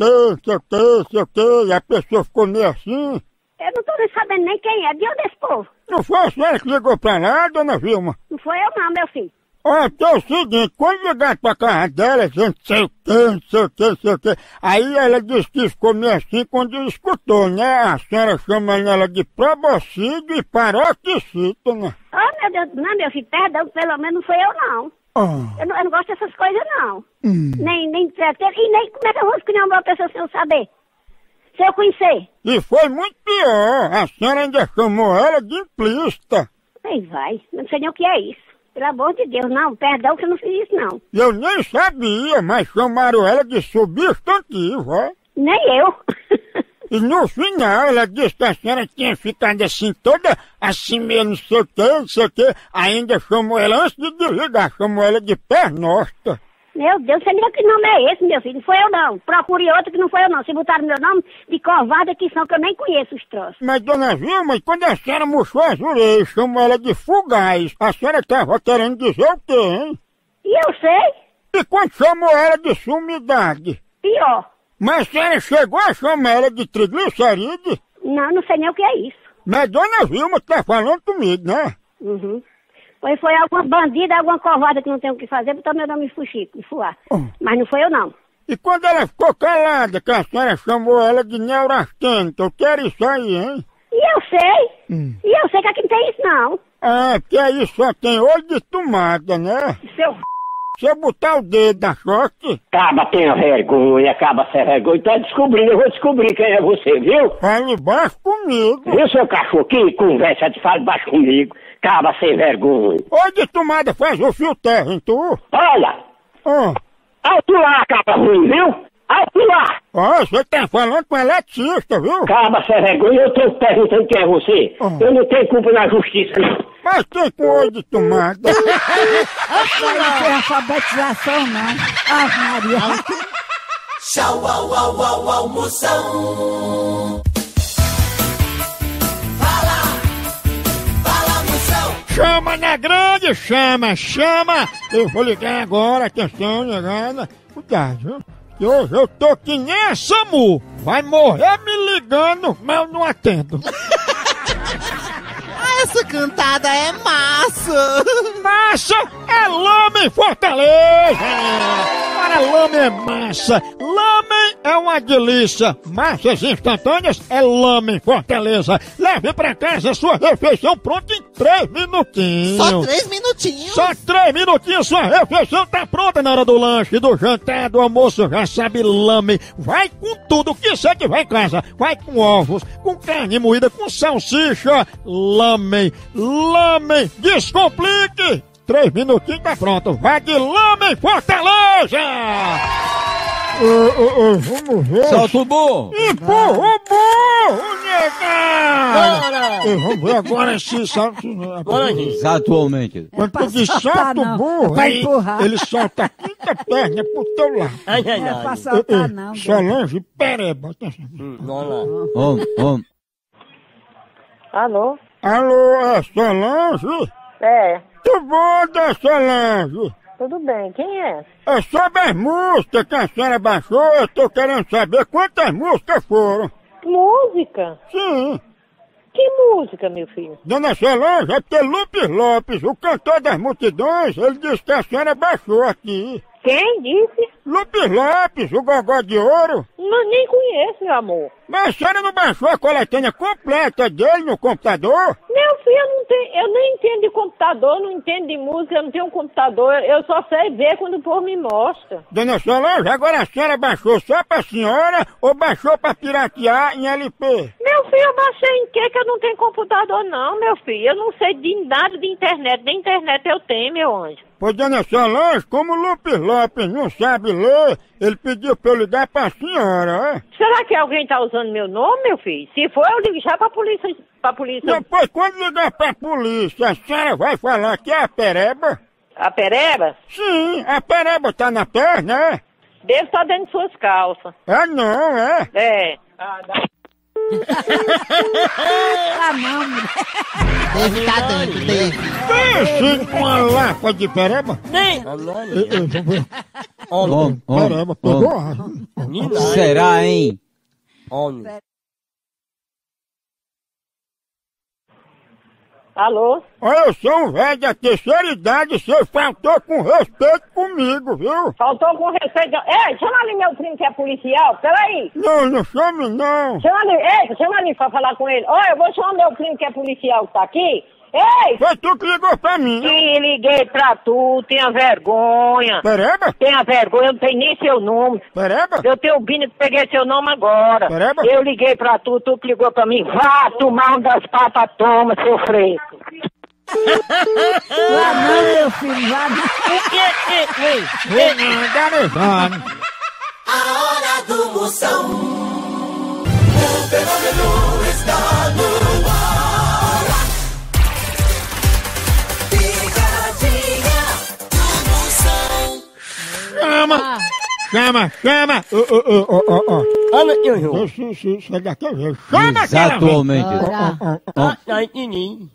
S1: o quê, e a pessoa ficou meio assim.
S4: Eu não tô nem sabendo nem quem é, de onde é esse povo?
S1: Não foi a senhora que ligou pra lá, dona Vilma?
S4: Não foi eu não, meu filho.
S1: Então é o seguinte, quando ligaram pra casa dela, dizendo não sei o quê, aí ela disse que ficou meio assim quando escutou, né? A senhora chamando ela de probocídio e paroxicita, né?
S4: Meu Deus, não, meu filho, perdão, pelo menos não foi eu não. Eu não gosto dessas coisas não. Nem entreter, e nem como é que eu vou escolher uma pessoa sem eu saber? Se eu conhecer.
S1: E foi muito pior, a senhora ainda chamou ela de implícita.
S4: Aí vai, não sei nem o que é isso. Pelo amor de Deus, não, perdão que eu não fiz isso, não.
S1: Eu nem sabia, mas chamaram ela de substantivo, ó.
S4: Nem eu.
S1: E no final ela disse que a senhora tinha ficado assim, toda assim meio não sei o quê, ainda chamou ela, antes de desligar, chamou ela de pernosta.
S4: Meu Deus, você nem que nome é esse, meu filho? Não foi eu não. Procure outro que não foi eu não. Se botaram meu nome de covarde que são, que eu nem conheço os troços.
S1: Mas, dona Vilma, quando a senhora murchou as orelhas, chamou ela de fugaz, a senhora estava querendo dizer o quê, hein?
S4: E eu sei.
S1: E quando chamou ela de sumidade?
S4: Pior.
S1: Mas a senhora chegou a chamar ela de triglicerídeo?
S4: Não sei nem o que é isso.
S1: Mas dona Vilma tá falando comigo, né?
S4: Uhum. Pois foi alguma bandida, alguma covarda que não tem o que fazer, botou meu nome em fuar. Mas não foi eu não.
S1: E quando ela ficou calada, que a senhora chamou ela de neurastênica, eu quero isso aí, hein?
S4: E eu sei. E eu sei que aqui não tem isso não.
S1: Porque aí só tem olho de tomada, né?
S4: Seu
S1: Você botar o dedo na choque...
S14: Acaba tendo vergonha, acaba sem vergonha. Tá descobrindo, eu vou descobrir quem é você, viu?
S1: Fale baixo comigo.
S14: Viu, seu cachorro? Que conversa de fale baixo comigo. Acaba sem vergonha.
S1: Olho de tomada faz o fio terra em tu.
S14: Olha! Alto lá, acaba ruim, viu? Alto lá!
S1: Você tá falando com eletricista, viu?
S14: Acaba sem vergonha, eu tô perguntando quem é você. Eu não tenho culpa na justiça, não.
S1: Mas tem com olho de tomada.
S9: Não tem alfabetização, não. Maria.
S5: Tchau, au, Moção. Fala, Moção.
S1: Chama na grande, chama. Eu vou ligar agora, atenção, negada. Cuidado, viu? que hoje eu tô que nem a SAMU. Vai morrer me ligando, mas eu não atendo.
S10: Essa cantada é massa!
S1: Massa é lame em Fortaleza! Para lame é massa! Lame é uma delícia! Massas instantâneas é lame em Fortaleza! Leve pra casa sua refeição pronta em 3 minutinhos!
S10: Só 3 minutinhos?
S1: Só 3 minutinhos, sua refeição tá pronta na hora do lanche, do jantar, do almoço, já sabe lame! Vai com tudo que você tiver em casa! Vai com ovos, com carne moída, com salsicha! Lame! Lame! Descomplique! 3 minutinhos tá pronto! Vai de lame em Fortaleza! Vamos ver!
S2: Solta o burro!
S1: Empurra o burro, negão! Vamos ver agora se salta...
S2: Exatamente.
S1: Quando tu diz solta o burro, aí ele solta a quinta perna pro teu lado.
S6: Não é pra soltar não.
S1: Solange Pereba.
S3: Alô?
S1: Alô, é Solange?
S3: É.
S1: Tudo bom, da Solange?
S3: Tudo bem, quem é?
S1: É sobre as músicas que a senhora baixou, eu tô querendo saber quantas músicas foram.
S3: Música?
S1: Sim.
S3: Que música, meu filho?
S1: Dona Solange, é porque Lupe Lopes, o cantor das multidões, ele disse que a senhora baixou aqui.
S3: Quem disse?
S1: Lupe Lopes, o gogó de ouro.
S3: Não, nem conheço, meu amor.
S1: Mas a senhora não baixou a coletânea completa dele no computador?
S3: Meu filho, eu nem entendo de computador, não entendo de música, eu não tenho um computador, eu só sei ver quando o povo me mostra.
S1: Dona Solange, agora a senhora baixou só pra senhora ou baixou pra piratear em LP?
S3: Meu filho, eu baixei em quê? Que eu não tenho computador não, meu filho. Eu não sei de nada de internet, nem internet eu tenho, meu anjo.
S1: Pois, Dona Solange, como o Lupe Lopes não sabe ler, ele pediu pra eu ligar pra senhora, é?
S3: Será que alguém tá usando meu nome, meu filho? Se for, eu ligo já pra polícia.
S1: Depois, quando ligar pra polícia, a senhora vai falar que é a Pereba?
S3: A Pereba?
S1: Sim, a Pereba tá na perna, é?
S3: Deve estar dentro de suas calças.
S1: É não, é?
S3: É.
S6: Não, mulher.
S10: Deve tá dando, deve.
S1: Pense com uma lapa de Pereba?
S6: Nem.
S1: Pereba, pegou?
S2: Será, hein?
S3: Alô?
S1: Olha, eu sou um velho da terceira idade, você faltou com respeito comigo, viu?
S3: Faltou com respeito. Ei, chama ali meu primo que é policial, peraí.
S1: Não chame não.
S3: Chama ali pra falar com ele. Olha, eu vou chamar meu primo que é policial que tá aqui. Ei!
S1: Foi tu que ligou pra mim.
S3: Sim, liguei pra tu, tenha vergonha.
S1: Pereba?
S3: Tenha vergonha, eu não tenho nem seu nome.
S1: Pereba?
S3: Eu tenho o Bini que peguei seu nome agora.
S1: Pereba?
S3: Eu liguei pra tu que ligou pra mim. Vá tomar um das papas, toma, seu fresco.
S6: Lá não, meu filho, lá não.
S5: A hora do Moção. O fenômeno está no ar. Picadinha do Moção.
S1: Chama.
S6: Olha, eu.
S1: Isso é daquele jeito. Chama
S2: Exatamente.
S6: Entendi.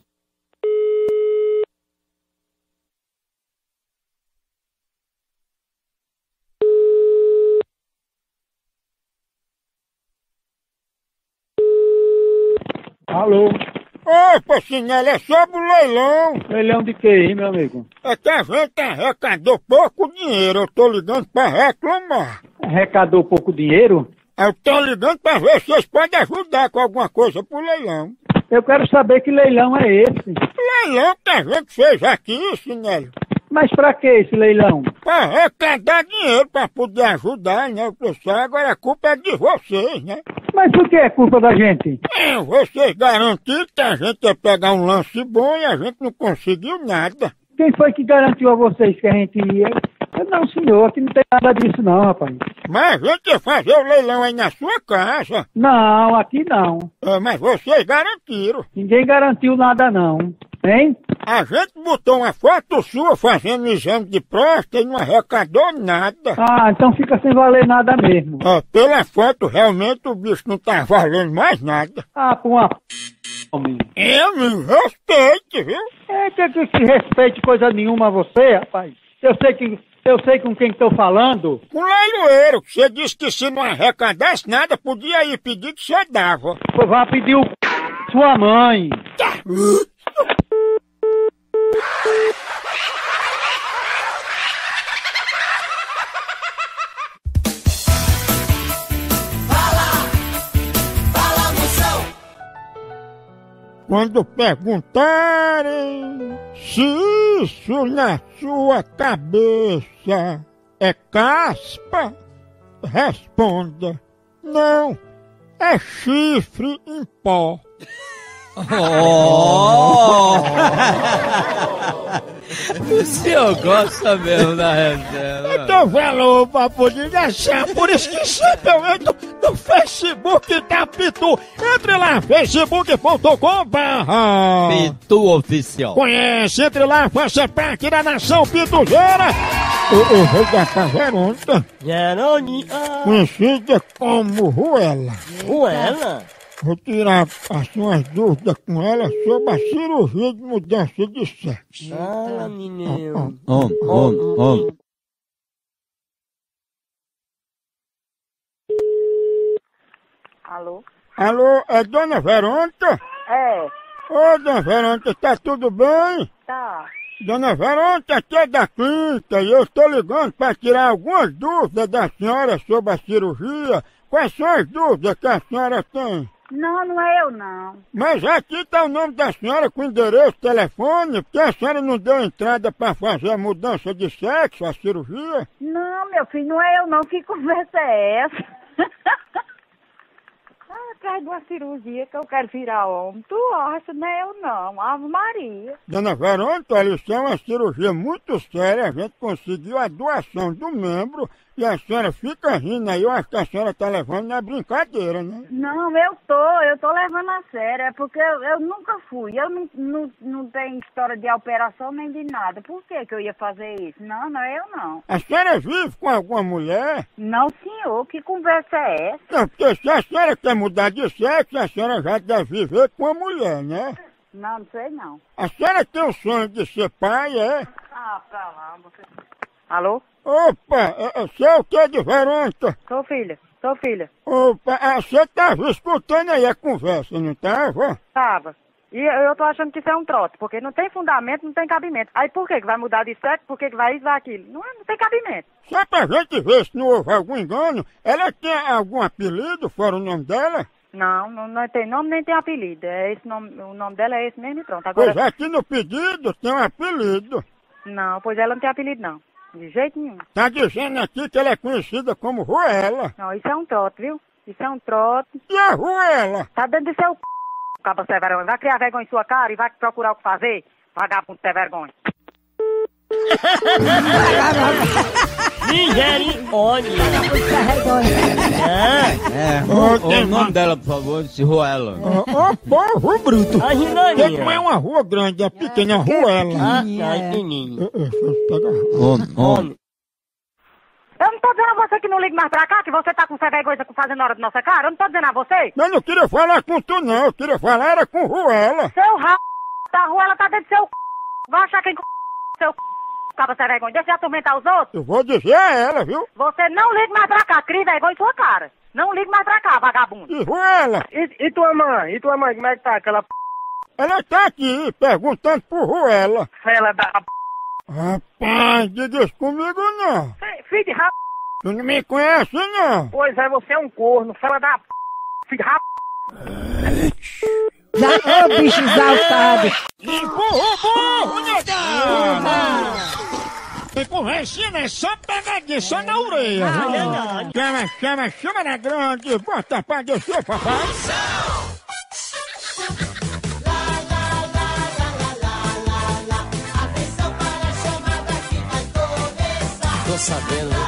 S1: Alô? Opa, Sinela, é sobre o leilão.
S15: Leilão de que aí, meu amigo?
S1: É que a gente arrecadou pouco dinheiro, eu tô ligando pra reclamar.
S15: Arrecadou pouco dinheiro?
S1: Eu tô ligando pra ver se vocês podem ajudar com alguma coisa pro leilão.
S15: Eu quero saber que leilão é esse.
S1: Leilão que a gente fez aqui, Sinela.
S15: Mas pra que esse leilão?
S1: Pra arrecadar dinheiro, pra poder ajudar, né, o pessoal. Agora a culpa é de vocês, né?
S15: Mas por que é culpa da gente?
S1: Vocês garantiram que a gente ia pegar um lance bom e a gente não conseguiu nada.
S15: Quem foi que garantiu a vocês que a gente ia? Não, senhor, aqui não tem nada disso não, rapaz.
S1: Mas a gente ia fazer o leilão aí na sua casa.
S15: Não, aqui não.
S1: Mas vocês garantiram.
S15: Ninguém garantiu nada não, hein?
S1: A gente botou uma foto sua fazendo exame de próstata e não arrecadou nada.
S15: Ah, então fica sem valer nada mesmo.
S1: Pela foto, realmente o bicho não tá valendo mais nada.
S15: Ah, por uma
S1: Eu me respeito, viu?
S15: É que respeite coisa nenhuma a você, rapaz. Eu sei que Eu sei com quem tô falando.
S1: Com o leiloeiro, que você disse que se não arrecadasse nada, podia ir pedir que você dava.
S15: Vá pedir o sua mãe.
S1: Quando perguntarem se isso na sua cabeça é caspa, responda: não, é chifre em pó.
S2: O senhor gosta mesmo da reserva.
S1: Eu dou valor pra poder achar, por isso que sempre eu entro no Facebook da Pitu. Entre lá, facebook.com/.
S2: Pitu Oficial.
S1: Conhece, entre lá, faça parte da nação pituzeira. O rei da Caveronta, conhecida como Ruela.
S6: Ruela?
S1: Vou tirar as suas dúvidas com ela sobre a cirurgia de mudança de sexo.
S6: Ah, menino.
S7: Alô?
S1: Alô, é Dona Veronta?
S7: É.
S1: Ô, Dona Veronta, tá tudo bem?
S7: Tá.
S1: Dona Veronta, aqui é da clínica e eu estou ligando para tirar algumas dúvidas da senhora sobre a cirurgia. Quais são as dúvidas que a senhora tem?
S12: Não, não é eu não.
S1: Mas aqui tá o nome da senhora com endereço, telefone, porque a senhora não deu entrada para fazer a mudança de sexo, a cirurgia?
S12: Não, meu filho, não é eu não. Que conversa é essa? Atrás de uma cirurgia que eu quero virar homem. Tu acha, não é eu não. Ave Maria.
S1: Dona Veronta, olha, isso é uma cirurgia muito séria. A gente conseguiu a doação do membro e a senhora fica rindo aí. Eu acho que a senhora tá levando na brincadeira, né?
S12: Não, eu tô levando a sério. É porque eu nunca fui. Eu não tenho história de operação nem de nada. Por que eu ia fazer isso? Não, não é eu não.
S1: A senhora vive com alguma mulher?
S12: Não, senhor. Que conversa é essa?
S1: Não, porque se a senhora quer mudar de sexo, a senhora já deve viver com a mulher, né?
S12: Não, não sei não.
S1: A senhora tem o sonho de ser pai, é?
S12: Ah, pra lá, você...
S7: Alô?
S1: Opa, você é o que de Veronta?
S7: Sou filha.
S1: Opa, você tava escutando aí a conversa, não tava?
S7: Tava. E eu tô achando que isso é um trote, porque não tem fundamento, não tem cabimento. Aí por que vai mudar de sexo? Por que vai isso, vai aquilo? Não tem cabimento.
S1: Só pra gente ver se não houve algum engano, ela tem algum apelido fora o nome dela?
S7: Não tem nome nem tem apelido. É esse nome, o nome dela é esse mesmo e pronto. Agora...
S1: Pois aqui no pedido tem um apelido.
S7: Não, pois ela não tem apelido não. De jeito nenhum.
S1: Tá dizendo aqui que ela é conhecida como Ruela.
S7: Não, isso é um trote, viu? Isso é um trote.
S1: E a Ruela?
S7: Tá dentro do seu caba sem vergonha. Vai criar vergonha em sua cara e vai procurar o que fazer. Vagabundo sem vergonha.
S6: Misericórdia.
S2: O nome dela, por favor, se Ruela.
S1: Povo bruto.
S6: A
S1: Porque não é uma rua grande, é pequena, é Ruela.
S6: menino.
S2: Homem.
S7: Eu não tô dizendo a você que não ligue mais pra cá, que você tá com sem vergonha fazendo hora de nossa cara. Eu não tô dizendo a você.
S1: Eu não queria falar com tu, não. Eu queria falar era com Ruela.
S7: Seu da rua, ela tá dentro do seu vai achar quem seu caba sem vergonha. Deixa de atormentar os outros.
S1: Eu vou dizer a ela, viu?
S7: Você não ligue mais pra cá, cria vergonha em sua cara. Não ligue mais pra cá, vagabundo.
S1: E Ruela?
S8: E tua mãe? E tua mãe, como é que tá aquela
S1: Ela tá aqui, perguntando por Ruela.
S8: fela da
S1: Rapaz, diga isso comigo não.
S8: filho de rap...
S1: Tu não me conhece, não?
S8: Pois é, você é um corno, fela da filho de rap...
S9: Já ô bicho exaltado.
S1: Burro, negão! Tem conversinha, é só pegadinha, só na orelha. Chama na grande, bota pra descer, papai.
S5: Atenção para a chamada que vai começar.
S2: Tô sabendo.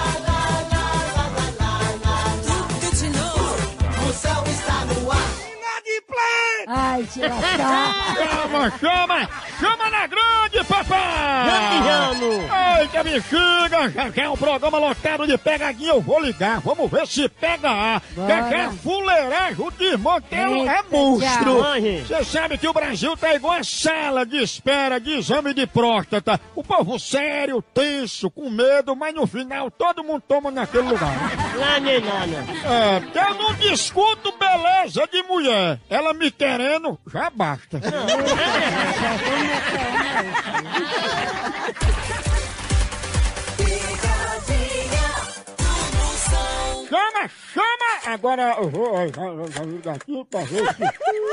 S5: Tudo de novo. O céu está no ar.
S9: Ai, tira
S1: Chama na grande, papai!
S6: Vamos!
S1: Ai, Pega bexiga, já é um programa lotado de pegadinha, eu vou ligar, vamos ver se pega. Que fuleiragem, o Desmantelo é monstro. Você sabe que o Brasil tá igual a sala de espera de exame de próstata. O povo sério, tenso, com medo, mas no final todo mundo toma naquele lugar. É, porque eu não discuto beleza de mulher. Ela me querendo, já basta. Chama! Agora eu vou ligar aqui pra ver se...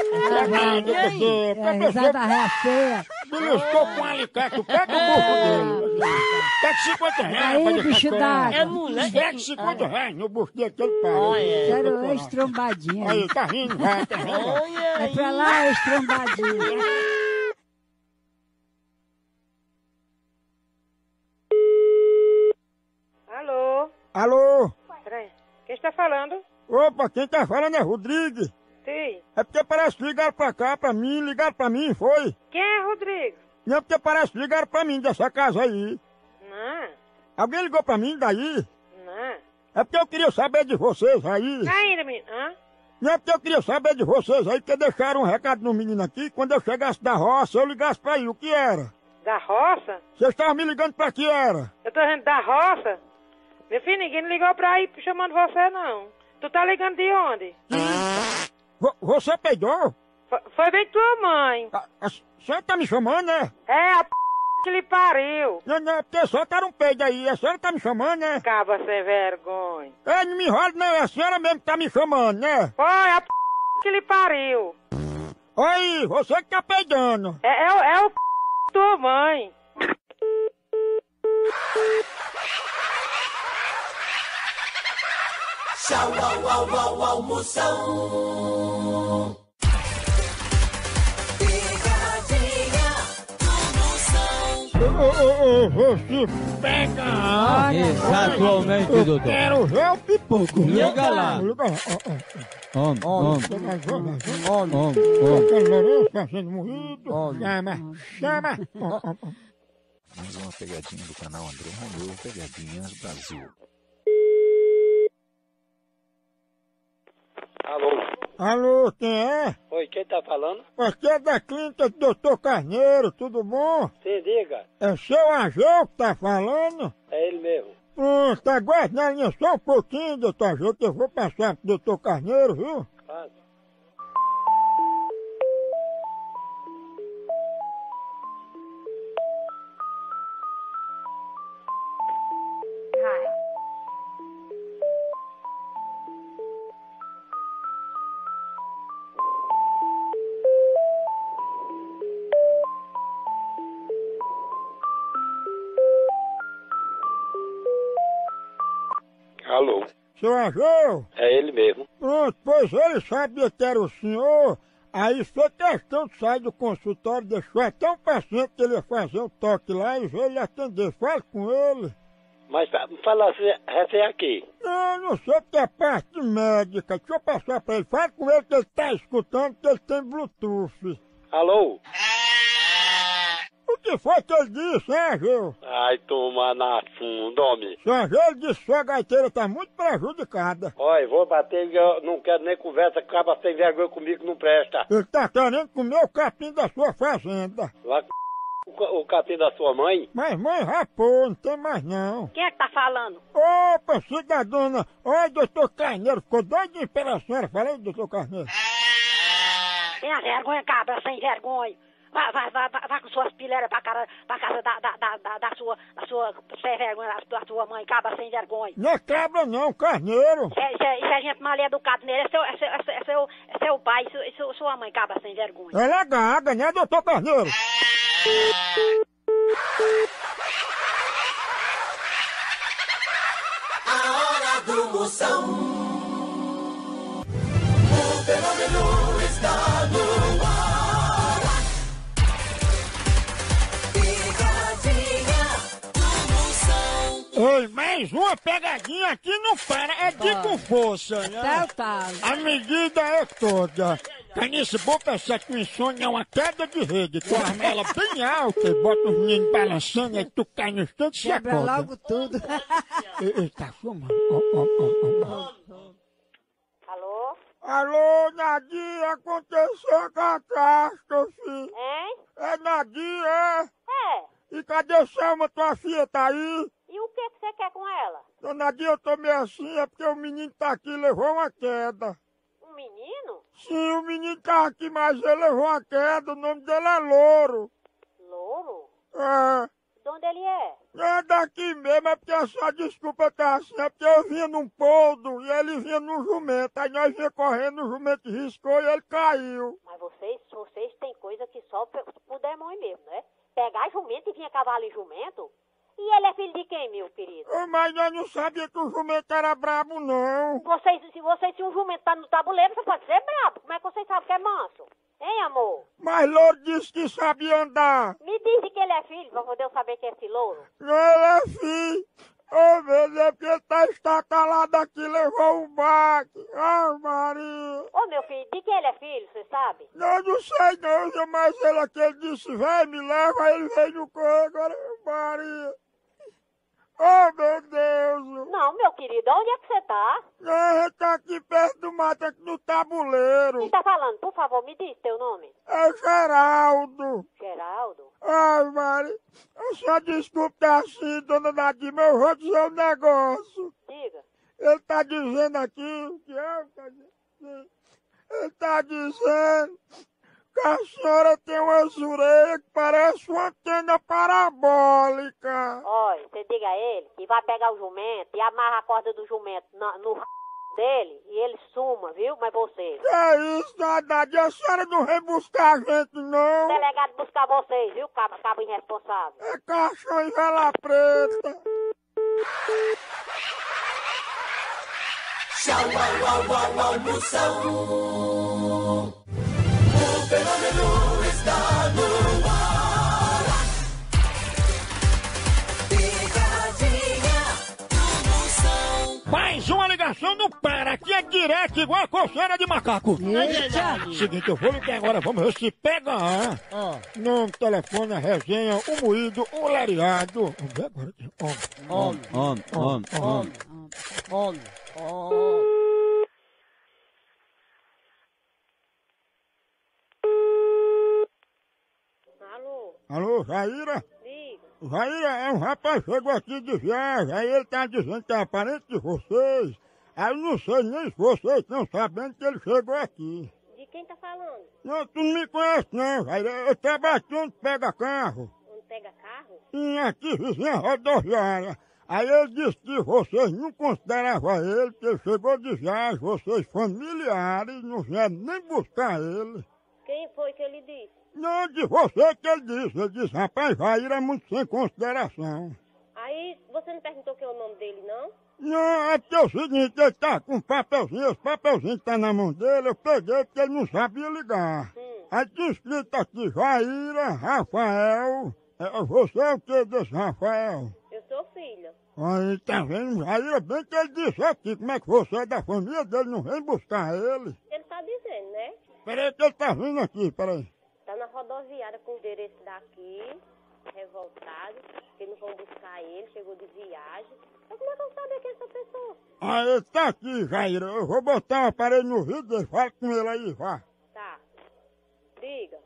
S9: Risada reafeia.
S1: Beliscou com um alicate, pega o burro dele. Pega 50 reais pra
S9: bicho d'água.
S1: É moleque. Pega 50 reais no burro dele que ele paga.
S9: Quero ex-trombadinha.
S1: Aí, tá rindo, vai, tá rindo.
S9: É pra lá, ex-trombadinha.
S7: Alô?
S1: Alô?
S7: Peraí. Quem está falando?
S1: Opa, quem tá falando é Rodrigo.
S7: Sim.
S1: É porque parece que ligaram pra cá, pra mim, foi?
S7: Quem é Rodrigo?
S1: Não, porque parece que ligaram pra mim dessa casa aí.
S7: Não.
S1: Alguém ligou pra mim daí?
S7: Não.
S1: É porque eu queria saber de vocês aí.
S7: Ainda, menino. Hã?
S1: Não é porque eu queria saber de vocês aí, porque deixaram um recado no menino aqui, quando eu chegasse da roça, eu ligasse pra aí, o que era?
S7: Da roça?
S1: Vocês estavam me ligando pra que era?
S7: Eu tô dizendo da roça? Meu filho, ninguém ligou pra ir chamando você, não. Tu tá ligando de onde?
S1: Você peidou?
S7: Foi bem tua mãe.
S1: Você tá me chamando, né?
S7: É, a que lhe pariu.
S1: Não, porque só tá um peido aí. A senhora tá me chamando, né?
S7: Acaba sem vergonha.
S1: É, não me enrola não, é a senhora mesmo que tá me chamando, né?
S7: Foi a que lhe pariu.
S1: Oi, você que tá peidando.
S7: É o tua mãe.
S5: Tchau, au, almoção. Picadinha do Moção.
S1: Você pega.
S2: Exatamente, doutor.
S1: Quero ver o pipoco.
S2: Liga lá. Homem.
S1: Fazendo moído. Chama.
S16: Mais uma pegadinha do canal André Romeu, Pegadinhas Brasil.
S1: Alô, quem é?
S17: Oi, quem tá falando?
S1: Aqui é da clínica do Dr. Carneiro, tudo bom?
S17: Sim, diga.
S1: É seu Ageu que tá falando?
S17: É ele mesmo.
S1: Tá aguarde na linha só um pouquinho, doutor Ageu, que eu vou passar pro Dr. Carneiro, viu?
S17: Claro. Alô?
S1: Seu Ageu?
S17: É ele mesmo.
S1: Pronto, pois ele sabia que era o senhor, aí foi questão de sair do consultório, deixou até um paciente que ele ia fazer um toque lá e veio ele atender. Fale com ele.
S17: Mas fala assim aqui.
S1: Não sei porque é parte médica. Deixa eu passar pra ele. Fale com ele que ele tá escutando, que ele tem Bluetooth.
S17: Alô?
S1: O que foi que ele disse, hein, Ageu?
S17: Ai, toma na funda, homem.
S1: Seu Ageu, ele disse que sua gaiteira tá muito prejudicada.
S17: Olha, vou bater, eu não quero nem conversa, acaba sem vergonha comigo que não presta.
S1: Ele tá querendo comer o capim da sua fazenda.
S17: Lá o capim da sua mãe?
S1: Mas mãe rapou, não tem mais não.
S11: Quem é que tá falando?
S1: Opa, cidadona. Oi, doutor Carneiro, ficou doidinho pela senhora. Fala aí, doutor Carneiro.
S11: Tenha vergonha, cabra, sem vergonha. Vai com suas pilheiras pra casa da sua sem vergonha, da sua mãe, cabra sem vergonha.
S1: Não é cabra não, Carneiro.
S11: Isso é gente mal educada nele, é seu pai, sua mãe, cabra sem vergonha.
S1: Ela é gaga, né, doutor Carneiro?
S5: A hora do Moção. O fenômeno está no ar. Picadinha do Moção.
S1: Oi, mas Mais uma pegadinha aqui não para, é de com força, né? A medida é toda. Canice boca se com insônia é uma queda de rede. Tu arma ela bem alta e bota os meninos balançando, aí tu cai no instante e se acorda.
S9: Quebra logo tudo.
S1: Ele tá fumando.
S3: Alô?
S1: Alô, Nadia, aconteceu catástrofe.
S3: Hein?
S1: É Nadia, é?
S3: É.
S1: E cadê Selma, tua filha, tá aí?
S3: E o que você quer com ela?
S1: Dona Nadia, eu tô meio assim, é porque o menino tá aqui e levou uma queda.
S3: Um menino?
S1: Sim, o menino tá aqui, mas ele levou uma queda, o nome dele é Louro.
S3: Louro?
S1: É.
S3: De onde ele é?
S1: É daqui mesmo, é porque a sua desculpa tá assim, é porque eu vinha num poldo e ele vinha num jumento, aí nós vinha correndo, o jumento riscou e ele caiu.
S3: Mas vocês têm coisa que só pro demônio mesmo, né? Pegar jumento e vir cavalo e jumento? E ele é filho de quem, meu querido?
S1: Mas nós não sabia que o jumento era brabo, não.
S3: Se um jumento tá no tabuleiro, você pode ser brabo. Como é que vocês sabem que é manso? Hein, amor?
S1: Mas Louro disse que sabia andar.
S3: Me diz que ele é filho, pra poder eu saber que é esse Louro.
S1: Ele é filho. Ô, meu Deus, é porque ele tá estacalado aqui, levou um baque. Ai, Maria.
S3: Ô, meu filho, de que ele é filho, você sabe?
S1: Eu não sei não, mas ele aqui, ele disse, vem, me leva, aí ele veio no corpo, agora, Maria. Oh, meu Deus!
S3: Não, meu querido, onde é que você tá?
S1: A gente tá aqui perto do mato, aqui no tabuleiro.
S3: Quem tá falando? Por favor, me diz teu nome.
S1: É Geraldo.
S3: Geraldo?
S1: Ai, Mari, eu só desculpe assim, dona Nadia, mas eu vou dizer um negócio.
S3: Diga.
S1: Ele tá dizendo aqui, o que é? Ele tá dizendo que a senhora tem umas orelhas que parecem uma antena parabólica.
S3: Olha, você diga a ele que vai pegar o jumento e amarra a corda do jumento no dele e ele suma, viu? Mas você...
S1: Que é isso, Nadia? A senhora não vem buscar a gente, não?
S3: O delegado buscar vocês, viu, cabo irresponsável?
S1: É caixão em vela preta.
S5: Tchau, au, au, moção. O fenômeno está no ar. Picadinha do Moção.
S1: Mais uma ligação não para, aqui é direto igual a coceira de macaco. Seguinte, eu vou ligar agora, vamos ver se pega. Nome, telefone, resenha, o moído, o lariado. Vamos ver agora aqui. Alô, Jaira?
S3: Diga.
S1: Jaira, é um rapaz que chegou aqui de viagem, aí ele tá dizendo que é parente de vocês. Aí eu não sei nem se vocês estão sabendo que ele chegou aqui.
S3: De quem tá falando?
S1: Não, tu não me conhece não, Jaira. Eu trabalho aqui onde pega carro.
S3: Onde pega carro?
S1: Sim, aqui vizinha rodoviária. Aí ele disse que vocês não consideravam ele, que ele chegou de viagem, vocês familiares, não vieram nem buscar ele.
S3: Quem foi que ele disse?
S1: Não, de você que ele disse. Ele disse, rapaz, Jair é muito sem consideração.
S3: Aí, você não perguntou que é o nome dele, não?
S1: Não, é porque é o seguinte, ele tá com um papelzinho, esse papelzinho que tá na mão dele, eu peguei porque ele não sabia ligar. Aí tinha escrito aqui, Jaira, Rafael. Você é o que desse Rafael?
S3: Eu sou filha.
S1: Aí, tá vendo? Jaira, bem que ele disse aqui, como é que você é da família dele, não vem buscar ele.
S3: Ele tá dizendo, né?
S1: Peraí que ele tá vindo aqui, peraí.
S3: Tá na rodoviária com o endereço daqui, revoltado, que não vão buscar ele, chegou de viagem. Mas como é que eu sabia que é essa pessoa?
S1: Ah, ele tá aqui, Jaira. Eu vou botar um aparelho no vídeo dele, fala com ele aí, vá.
S3: Tá. Diga.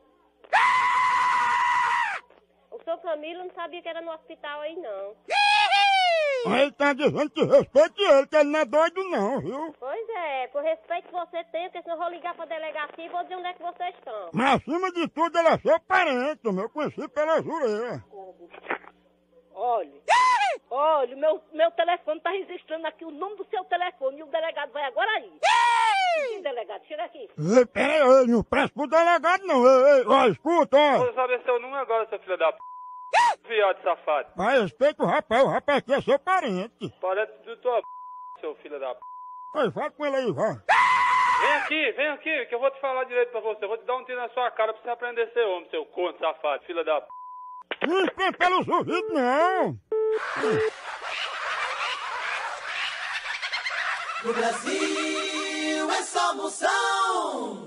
S3: O seu Camilo não sabia que era no hospital aí, não.
S1: Aí ele tá dizendo que respeite ele, que ele não é doido não, viu?
S3: Pois é, por respeito que você tem, porque senão eu vou ligar pra delegacia e vou dizer onde é que vocês estão.
S1: Mas acima de tudo ele é seu parente, eu conheci pela jureira.
S18: Olha, meu telefone tá registrando aqui o nome do seu telefone e o delegado vai agora aí. Sim, delegado, chega aqui.
S1: Ei, peraí, não presta pro delegado não, ó, escuta, ó.
S8: Vou saber seu número agora, seu filho da p... Viado safado.
S1: Vai, respeita o rapaz aqui é seu parente.
S8: Parece do tua p... seu filho da p...
S1: Vai, fala com ele aí, vá.
S8: Vem aqui, que eu vou te falar direito pra você. Eu vou te dar um tiro na sua cara pra você aprender a ser homem, seu corno safado, filho da p...
S1: Não espreme pelos ouvidos, não.
S5: No Brasil é só Moção.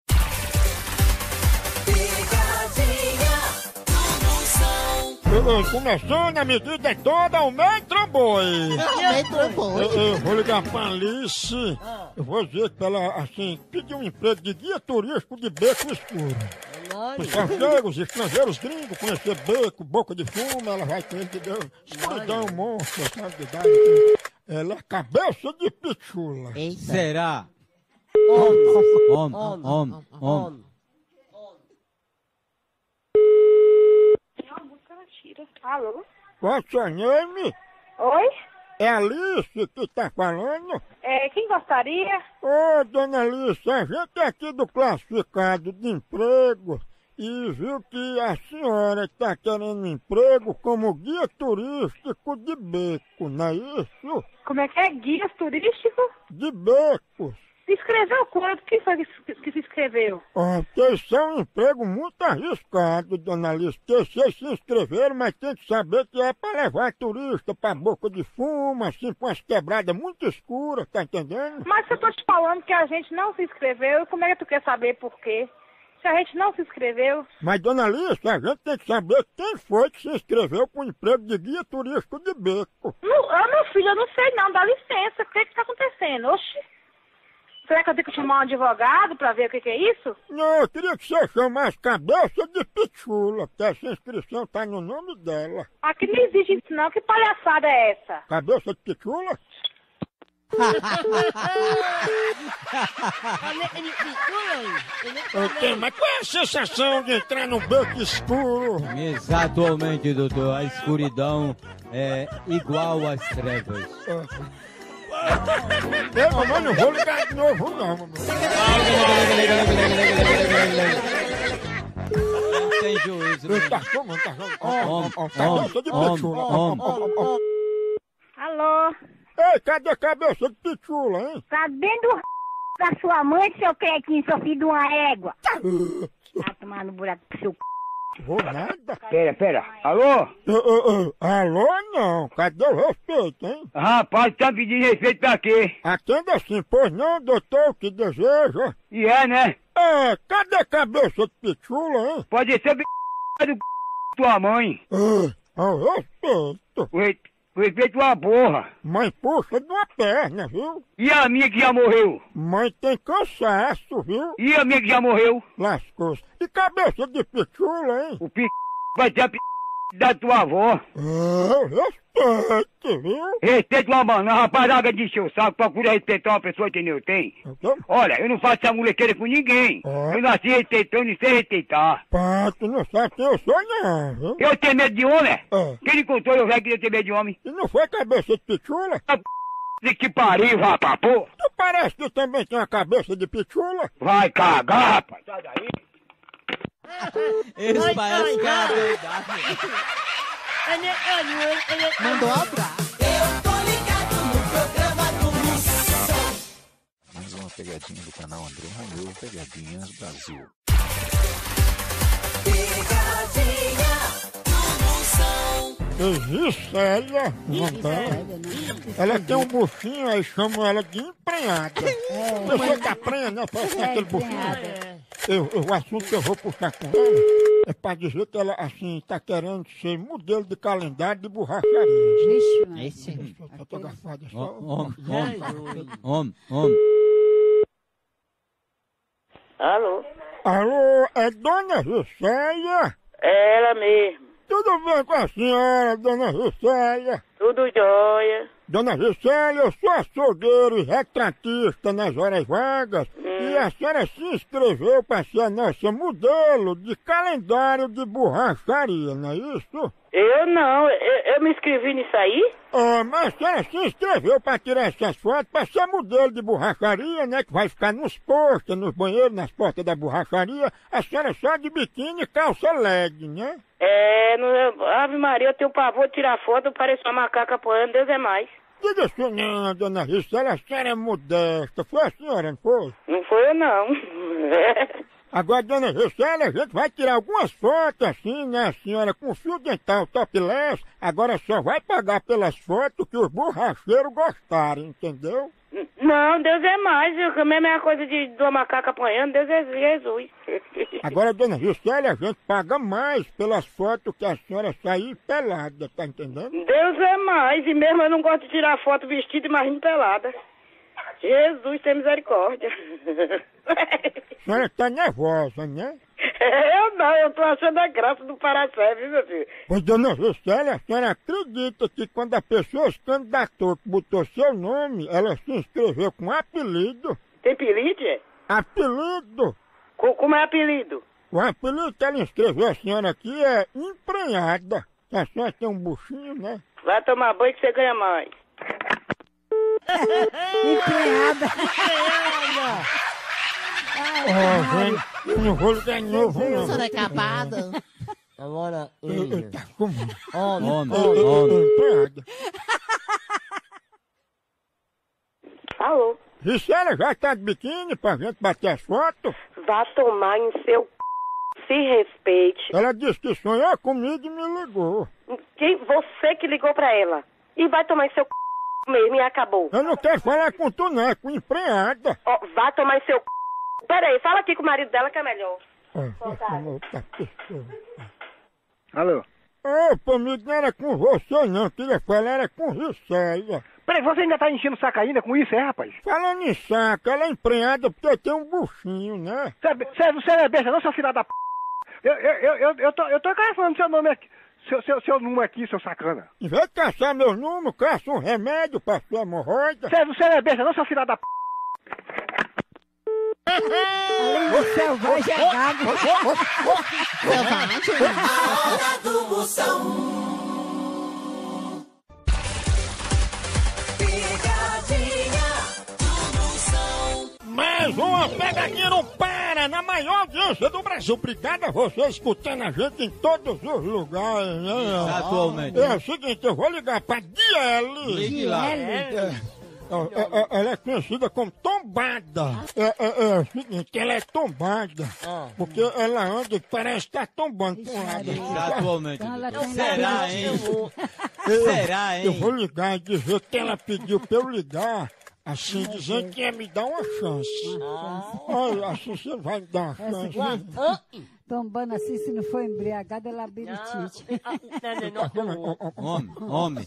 S5: Picadinha do Moção.
S1: Começando a medida é toda o Metro Boi. Eu vou ligar pra Alice. Eu vou dizer que ela, assim, pediu um emprego de guia turístico de beco escuro. Os estrangeiros gringos conhecer beco, boca de fumo, ela vai ter que dar escuridão, monstro, sabe de idade. Ela é cabeça de pichula.
S2: Será?
S19: Alô?
S1: What's your name?
S19: Oi?
S1: É a Alice que tá falando?
S19: Quem gostaria?
S1: Ô, dona Alice, a gente é aqui do classificado de emprego e viu que a senhora está querendo emprego como guia turístico de beco, não é isso?
S19: Como é que é? Guia turístico?
S1: De becos.
S19: Se inscreveu quando? Quem foi que se inscreveu?
S1: Porque isso é um emprego muito arriscado, dona Alice. Porque vocês se inscreveram, mas tem que saber que é para levar turista pra boca de fumo, assim, com as quebradas muito escuras, tá entendendo?
S19: Mas se eu tô te falando que a gente não se inscreveu, como é que tu quer saber por quê? Se a gente não se inscreveu...
S1: Mas, dona Alice, a gente tem que saber quem foi que se inscreveu pro emprego de guia turístico de beco.
S19: Meu filho, eu não sei não, dá licença. O que tá acontecendo? Oxi. Será que eu tenho que chamar um advogado pra ver o que é isso?
S1: Não, eu queria que você chamasse cabeça de pichula, porque essa inscrição tá no nome dela.
S19: Aqui não existe isso não, que palhaçada é essa?
S1: Cabeça de pichula? Ok, mas qual é a sensação de entrar num beco escuro?
S2: Exatamente, doutor. A escuridão é igual às trevas.
S1: Mamãe, não vou ligar de novo, não, mamãe.
S2: Não tem juízo.
S1: Tá chamando. Cabeça de pichula.
S4: Alô?
S1: Ei, cadê a cabeça de pichula, hein?
S4: Tá dentro da sua mãe, seu cretinho, seu filho de uma égua. Tá tomando buraco pro seu c...
S1: Vou nada.
S20: Pera. Alô?
S1: Alô não, cadê o respeito, hein?
S20: Rapaz, tá pedindo respeito pra quê?
S1: Atenda assim, pois não, doutor, o que deseja?
S20: E é, né?
S1: Cadê a cabeça de pichula, hein?
S20: Pode ser do tua mãe.
S1: Respeito.
S20: Respeito uma porra.
S1: Mãe puxa de uma perna, viu?
S20: E a minha que já morreu?
S1: Mãe tem cansaço, viu?
S20: E a minha que já morreu?
S1: Lascou-se. E cabeça de pichula, hein?
S20: O vai ter a da tua avó.
S1: Respeito, viu?
S20: Respeito uma mano, rapaziada de encher o saco, procura respeitar uma pessoa que nem eu tenho. Olha, eu não faço essa molequeira com ninguém. Eu nasci respeitando e sei respeitar.
S1: Pá, tu não sabe quem eu sou não, viu?
S20: Eu tenho medo de homem? Quem lhe contou eu já queria ter medo de homem?
S1: E não foi cabeça de pichula?
S20: Que pariu, rapaz, pô!
S1: Tu parece que também tem uma cabeça de pichula?
S20: Vai cagar, rapaz! Sai daí!
S2: Eles parecem que é a verdade.
S10: Mandou abraço.
S5: Eu tô ligado no programa do Moção.
S16: Mais uma pegadinha do canal André Romeu, Pegadinhas Brasil.
S5: Pegadinha do Moção.
S1: Gisela, ela tem um buchinho, aí chamam ela de emprenhada. Você tá prenha, né? Parece aquele buchinho. O assunto que eu vou puxar com ela é pra dizer que ela, assim, tá querendo ser modelo de calendário de borracharia.
S2: Esse?
S1: Tá toda gafada só.
S2: Homem.
S18: Alô?
S1: Alô, é Dona Juscelia?
S18: É ela mesmo.
S1: Tudo bem com a senhora, Dona Juscelia?
S18: Tudo jóia.
S1: Dona Juscelia, eu sou açougueiro e retratista nas horas vagas e a senhora se inscreveu para ser a nossa modelo de calendário de borracharia, não é isso?
S18: Eu não, eu me inscrevi nisso aí?
S1: Mas a senhora se inscreveu para tirar essas fotos para ser modelo de borracharia, né? Que vai ficar nos postos, nos banheiros, nas portas da borracharia. A senhora só de biquíni e calça leg, né?
S18: Ave Maria, eu tenho pavor de tirar foto, eu pareço uma macaca apoiando, Deus é mais.
S1: Diga isso não, Dona Juscelia, a senhora é modesta. Foi a senhora, não foi?
S18: Não foi eu, não.
S1: Agora, Dona Juscelia, a gente vai tirar algumas fotos assim, né, a senhora, com fio dental topless. Agora só vai pagar pelas fotos que os borracheiros gostarem, entendeu?
S19: Não, Deus é mais. A mesma coisa de uma macaca apanhando, Deus é Jesus.
S1: Agora, dona Juscelia, a gente paga mais pelas fotos que a senhora sair pelada, tá entendendo?
S19: Deus é mais. E mesmo eu não gosto de tirar foto vestida e imagina pelada. Jesus, tem misericórdia.
S1: A senhora tá nervosa, né?
S19: Eu não, eu tô achando a graça do Paracé, viu, meu filho?
S1: Pois, dona Juscelia, a senhora acredita que quando a pessoa se candidatou, que botou seu nome, ela se inscreveu com apelido?
S19: Tem apelido, é?
S1: Apelido!
S19: Como é apelido?
S1: O apelido que ela inscreveu a senhora aqui é emprenhada. A senhora tem um buchinho, né?
S19: Vai tomar banho que você ganha mais.
S9: Emprenhada.
S1: Gente, não vou ligar de novo, não.
S10: Senhora acabada.
S6: Agora,
S1: Tá como?
S6: homem.
S1: Emprenhada.
S3: Alô?
S1: Juscelia já tá de biquíni pra gente bater as fotos?
S3: Vá tomar em seu se respeite.
S1: Ela disse que sonhou comigo e me ligou.
S3: Você que ligou pra ela. E vai tomar em seu mesmo e acabou.
S1: Eu não quero falar com tu, não, é com empregada.
S3: Ó, vai tomar em seu Pera aí, fala aqui com o marido dela que é melhor.
S17: Alô?
S1: Opa, amigo, não era com você não, queria falar era com Juscelia.
S17: Peraí, você ainda tá enchendo o saco ainda com isso, rapaz?
S1: Falando em saco, ela é empregada porque tem um buchinho, né?
S17: Você é besta, não, sua filha da p... Eu tô falando seu nome aqui. Seu número aqui, seu sacana.
S1: Em vez de caçar meu número, caça um remédio pra sua hemorroida.
S17: Você é besta, não, sua filha da p...
S9: Além do selvagem é gado.
S5: A hora do Moção. Pegadinha do Moção.
S1: Mais uma pegadinha não para na maior audiência do Brasil. Obrigado a você escutando a gente em todos os lugares, né?
S2: Atualmente.
S1: É o seguinte, eu vou ligar pra Diele.
S2: Ligue lá.
S1: Ela é conhecida como tombada. É o seguinte, ela é tombada. Porque ela anda e parece estar tombando pra um lado.
S2: Atualmente.
S9: Será,
S2: hein? Será, hein?
S1: Eu vou ligar e dizer que ela pediu pra eu ligar, assim, dizendo que ia me dar uma chance. Olha, assim você vai me dar uma chance.
S9: Tombando assim, se não for embriagada, é labirintite.
S2: Homem.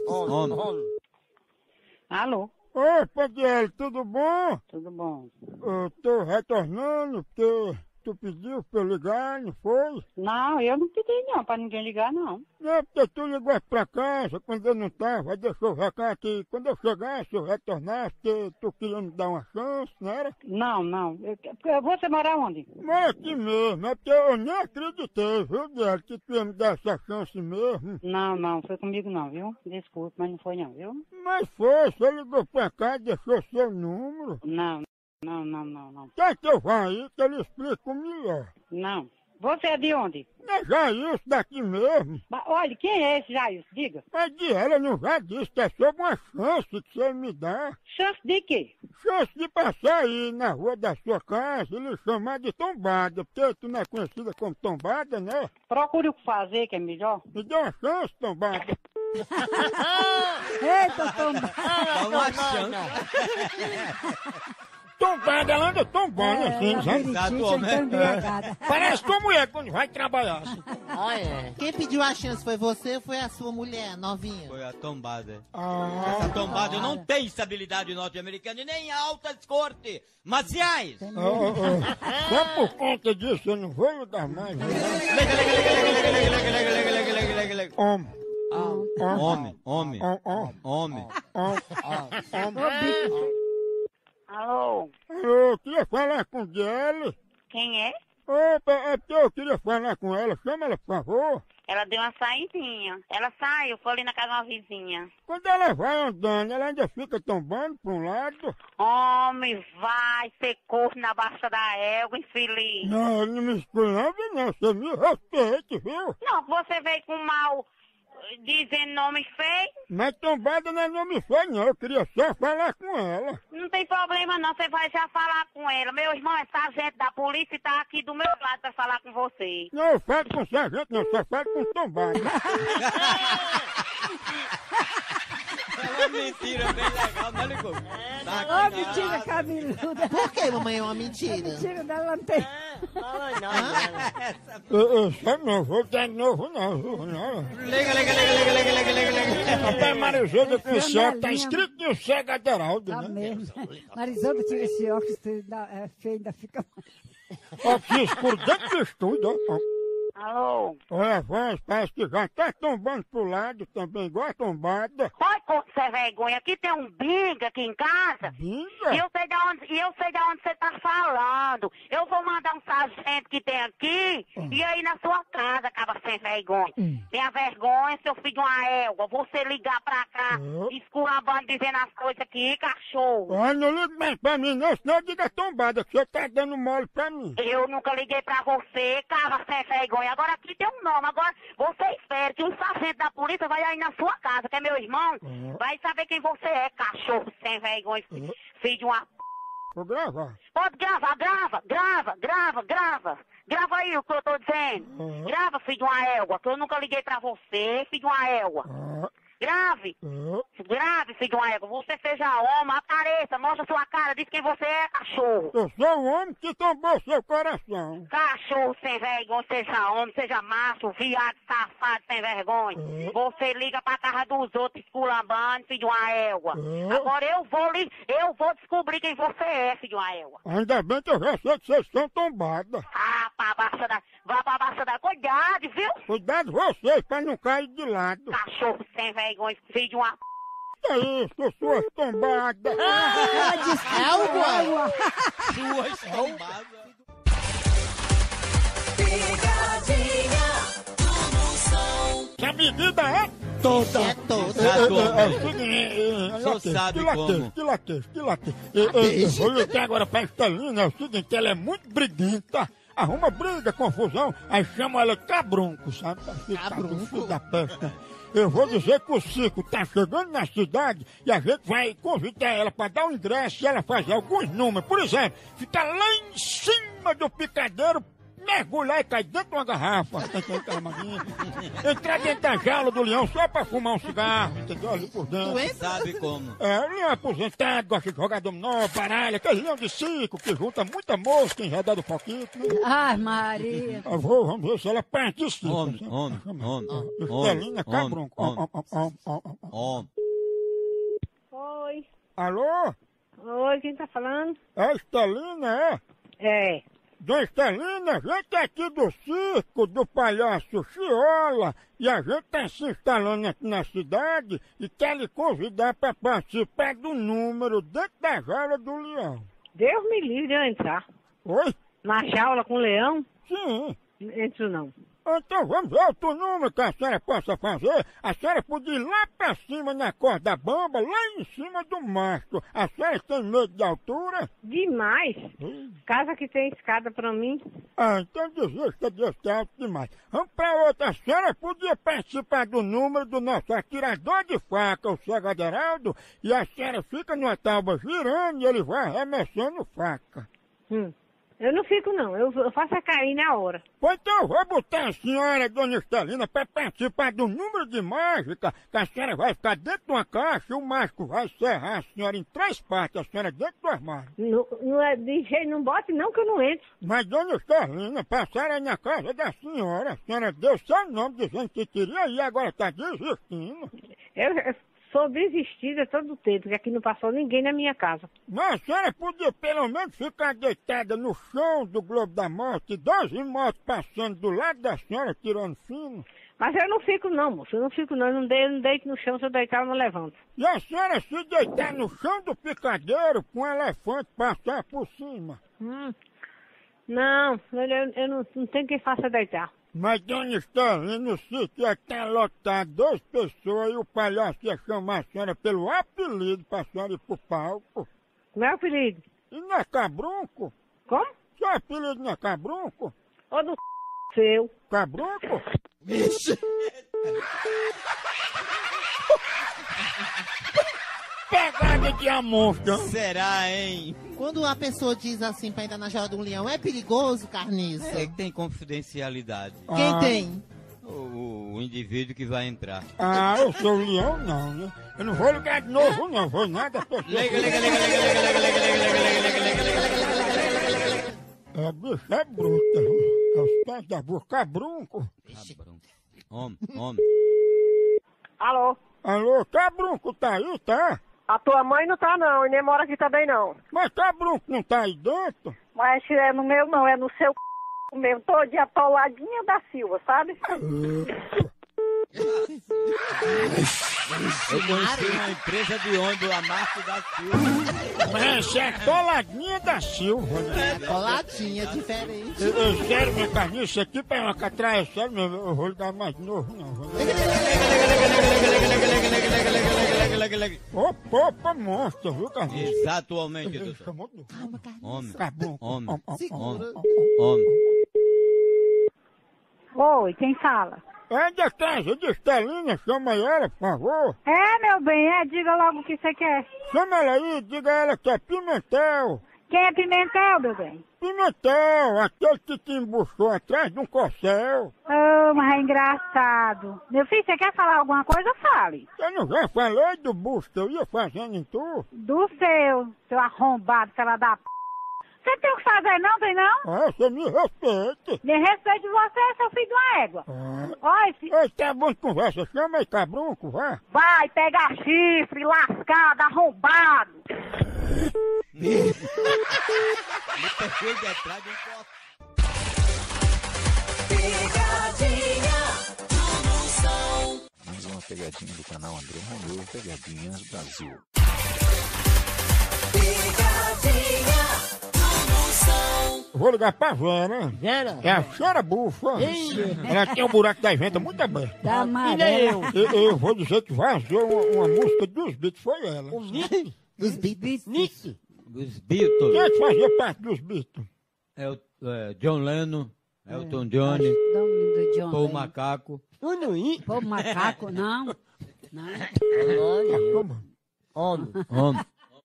S12: Alô?
S1: Opa, Diele, tudo bom?
S12: Tudo bom.
S1: Eu tô retornando porque tu pediu pra eu ligar, não foi?
S12: Não, eu não pedi não, pra ninguém ligar não.
S1: Não, porque tu ligou pra casa quando eu não tava, deixou o recado que quando eu chegasse, eu retornasse, que tu queria me dar uma chance, não era?
S12: Não. Você mora onde?
S1: Mora aqui mesmo, é porque eu nem acreditei, viu, Diele, que tu ia me dar essa chance mesmo.
S12: Não, foi comigo não, viu? Desculpe, mas não foi não, viu?
S1: Mas foi, você ligou pra cá e deixou seu número.
S12: Não.
S1: Quer que eu vá aí que ele explica melhor?
S12: Não. Você é de onde?
S1: É Jailson daqui mesmo.
S12: Olha, quem é esse Jailson? Diga.
S1: Mas ela não já disse que é sobre uma chance que você me dá.
S12: Chance de quê?
S1: Chance de passar aí na rua da sua casa e lhe chamar de tombada, porque tu não é conhecida como tombada, né?
S12: Procure o que fazer, que é melhor.
S1: Me dê uma chance, tombada.
S9: Eita, tombada.
S2: Dá uma chance.
S1: Tombada, ela anda tombando assim, sabe? Parece tua mulher quando vai trabalhar. Assim.
S10: Quem pediu a chance foi você ou foi a sua mulher, novinha?
S2: Foi a tombada. Essa tombada não tem estabilidade norte-americana e nem altas cortes marciais.
S1: Só por conta disso eu não vou ligar mais. Homem.
S12: Alô?
S1: Eu queria falar com Diele.
S12: Quem é?
S1: Opa, é porque eu queria falar com ela. Chama ela, por favor.
S12: Ela deu uma saidinha. Ela saiu, foi ali na casa de uma vizinha.
S1: Quando ela vai andando, ela ainda fica tombando pra um lado.
S12: Homem, vai ser corno na baixa da égua, infeliz.
S1: Não, não me escolhe não. Você me respeite, viu?
S12: Não, você veio com mal dizendo nome feio.
S1: Mas tombada não é nome feio, não. Eu queria só falar com ela.
S12: Não tem problema, não. Você vai já falar com ela. Meu irmão é sargento da polícia e tá aqui do meu lado pra falar com você.
S1: Não, eu falo com sargento, não. Só falo com tombada.
S2: mentira bem legal, né, Ligou?
S9: Ô, mentira cabeluda.
S10: Por que, mamãe, é uma mentira?
S9: Mentira dela não tem.
S10: Fala
S1: Eu não vou dar de novo, não.
S2: Liga.
S1: Rapaz, Marisolda com esse óculos, tá escrito no cego Aderaldo,
S9: Tá
S1: né?
S9: mesmo. Marisolda tira esse óculos, é feio, ainda fica...
S1: Óculos escuro dentro do estúdio, ó.
S11: Alô?
S1: Olha, voz, parece que já tá tombando pro lado também, igual a tombada.
S11: Pode pôr sem vergonha. Aqui tem um binga aqui em casa.
S1: Binga?
S11: E eu sei de onde você tá falando. Eu vou mandar um sargento que tem aqui e aí na sua casa, acaba sem vergonha. Tenha vergonha, seu filho de uma égua. Você ligar pra cá, esculambando, dizendo as coisas aqui, cachorro.
S1: Ah, não liga mais pra mim não, senão diga tombada, que você tá dando mole pra mim.
S11: Eu nunca liguei pra você, cava sem vergonha. Agora aqui tem um nome. Agora você espera que um sargento da polícia vai aí na sua casa, que é meu irmão, vai saber quem você é, cachorro sem vergonha, filho de uma...
S1: Vou gravar.
S11: Pode gravar, grava. Grava aí o que eu tô dizendo. Grava, filho de uma égua, que eu nunca liguei pra você, filho de uma égua. Grave, filho de uma égua. Você seja homem, apareça, mostra sua cara, diz quem você é, cachorro.
S1: Eu sou o homem que tombou seu coração.
S11: Cachorro sem vergonha, seja homem, seja macho, viado, safado, sem vergonha. Você liga pra casa dos outros esculambando, filho de uma égua. Agora eu vou descobrir quem você é, filho de uma égua.
S1: Ainda bem que eu já sei que vocês são tombadas.
S11: Ah, vá pra baixa da... Cuidado, viu?
S1: Cuidado vocês pra não cair de lado.
S11: Cachorro sem vergonha, filho de uma...
S1: É isso, suas tombadas.
S2: Suas tombadas.
S5: Pegadinha do Moção.
S1: Essa medida é toda.
S10: É toda.
S1: É o seguinte,
S2: Só sabe como.
S1: que latex. Eu vou ligar agora pra Estelina, é o seguinte, ela é muito briguenta. Arruma briga, confusão, aí chama ela de cabrunco, sabe? Cabrunco da peste. Eu vou dizer que o circo tá chegando na cidade e a gente vai convidar ela para dar um ingresso e ela fazer alguns números. Por exemplo, ficar lá em cima do picadeiro, mergulhar e cair dentro de uma garrafa. Entrar dentro da jaula do leão só pra fumar um cigarro, entendeu? Ali por dentro.
S2: Sabe como?
S1: É, o leão aposentado, gosta de jogar dominó, baralho, aquele leão de circo que junta muita mosca enredada do foquito, né?
S9: Ai, Maria.
S1: Vamos ver se ela participa.
S2: Homem.
S1: Estelina Cabrunco.
S7: Oi.
S1: Alô?
S7: Oi, quem tá falando?
S1: É a Estelina, é?
S7: É.
S1: Dona Estelina, a gente é aqui do circo do palhaço Chiola e a gente tá se instalando aqui na cidade e quer lhe convidar para participar do número dentro da jaula do leão.
S7: Deus me livre de eu entrar.
S1: Oi?
S7: Na jaula com o leão?
S1: Sim.
S7: Entro não.
S1: Então vamos ver outro número que a senhora possa fazer. A senhora pode ir lá pra cima na corda bamba, lá em cima do mastro. A senhora tem medo de altura?
S7: Demais. Casa que tem escada pra mim.
S1: Ah, então desista de ser alto demais. Vamos pra outra. A senhora podia participar do número do nosso atirador de faca, o cego Aderaldo, e a senhora fica numa tábua girando e ele vai arremessando faca.
S7: Eu não fico não, eu faço a cair na hora.
S1: Pois então eu vou botar a senhora, dona Estelina, para participar do número de mágica, que a senhora vai ficar dentro de uma caixa e o mágico vai serrar a senhora em 3 partes, a senhora dentro do armário.
S7: Não é de jeito, não bote não que eu não entro.
S1: Mas dona Estelina, passaram aí na casa da senhora, a senhora deu seu nome dizendo que queria ir e agora está desistindo.
S7: Eu sou desistida todo o tempo, que aqui não passou ninguém na minha casa.
S1: Mas a senhora podia pelo menos ficar deitada no chão do Globo da Morte, 12 motos passando do lado da senhora tirando fino.
S7: Mas eu não fico não, moço, eu não fico não, eu não deito no chão, se eu deitar eu não levanto.
S1: E a senhora se deitar no chão do picadeiro com um elefante passar por cima?
S7: Não, eu não tenho quem faça deitar.
S1: Mas dona Estelina, no sítio ia estar lotado 2 pessoas e o palhaço ia chamar a senhora pelo apelido pra senhora ir pro palco.
S7: Meu apelido?
S1: E não é Cabrunco?
S7: Como?
S1: Seu apelido não é Cabrunco?
S7: Ô do seu.
S1: Cabrunco?
S10: Vixe!
S1: Pegada de amostra.
S2: Será, hein?
S10: Quando a pessoa diz assim pra entrar na jaula de um leão, é perigoso, Carniça?
S2: É que tem confidencialidade.
S10: Quem tem?
S2: O o indivíduo que vai entrar.
S1: Ah, eu sou o leão, não, né? Eu não vou ligar de novo, não. Vou nada. É, bicho, é bruta. É os pés da boca, cabrunco.
S2: Homem.
S21: Alô?
S1: Alô, cabrunco tá aí, tá?
S21: A tua mãe não tá não, e nem mora aqui também não.
S1: Mas cabrunco não tá aí dentro?
S21: Mas é no meu não, é no seu mesmo, todinha atoladinha da Silva, sabe?
S2: Eu conheci uma empresa de ônibus, a marca da Silva.
S1: Mas é toladinha da Silva, né?
S10: Toladinha, diferente.
S1: Sério, minha carninha, isso aqui pra uma catraia, sério mesmo, eu vou lhe dar mais novo, não. Opa, monstro, viu, carninha?
S2: Exatamente, doutor. Homem.
S22: Oi, quem fala?
S1: É da casa de Estelina, chama ela, por favor.
S22: É, meu bem, diga logo o que você quer.
S1: Chama ela aí, diga ela que é Pimentel.
S22: Quem é Pimentel, meu bem?
S1: Pimentel, aquele que te embuchou atrás de um corcel.
S22: Oh, mas é engraçado. Meu filho, você quer falar alguma coisa? Fale.
S1: Eu não já falei do bucho que eu ia fazendo em tu?
S22: Do seu arrombado, fela da p... Você tem o que fazer não, tem não?
S1: Ah, você me respeita.
S22: Me respeite você, seu filho de uma égua. Oi, filho.
S1: Ei, tá bom de conversa, chama aí, cabrunco, vai.
S22: Vai pegar chifre, lascado, arrombado.
S2: Me perfil de atrás de um copo.
S5: Pegadinha do Moção.
S16: Mais uma pegadinha do canal André Romeu, Pegadinhas Brasil.
S5: Pegadinha do Moção.
S1: Vou ligar pra Vera.
S9: Vera?
S1: É a senhora bufa. Ela tem um buraco da venta muito aberto.
S9: Tá amarelo.
S1: Eu vou dizer que vazou uma música dos Beatles, foi ela.
S10: Dos Beatles?
S2: Os Beatles.
S1: Quem é que fazia parte dos Beatles?
S2: John Lennon, Elton John, Paul Macaco.
S9: Paul Macaco, não.
S2: Homem.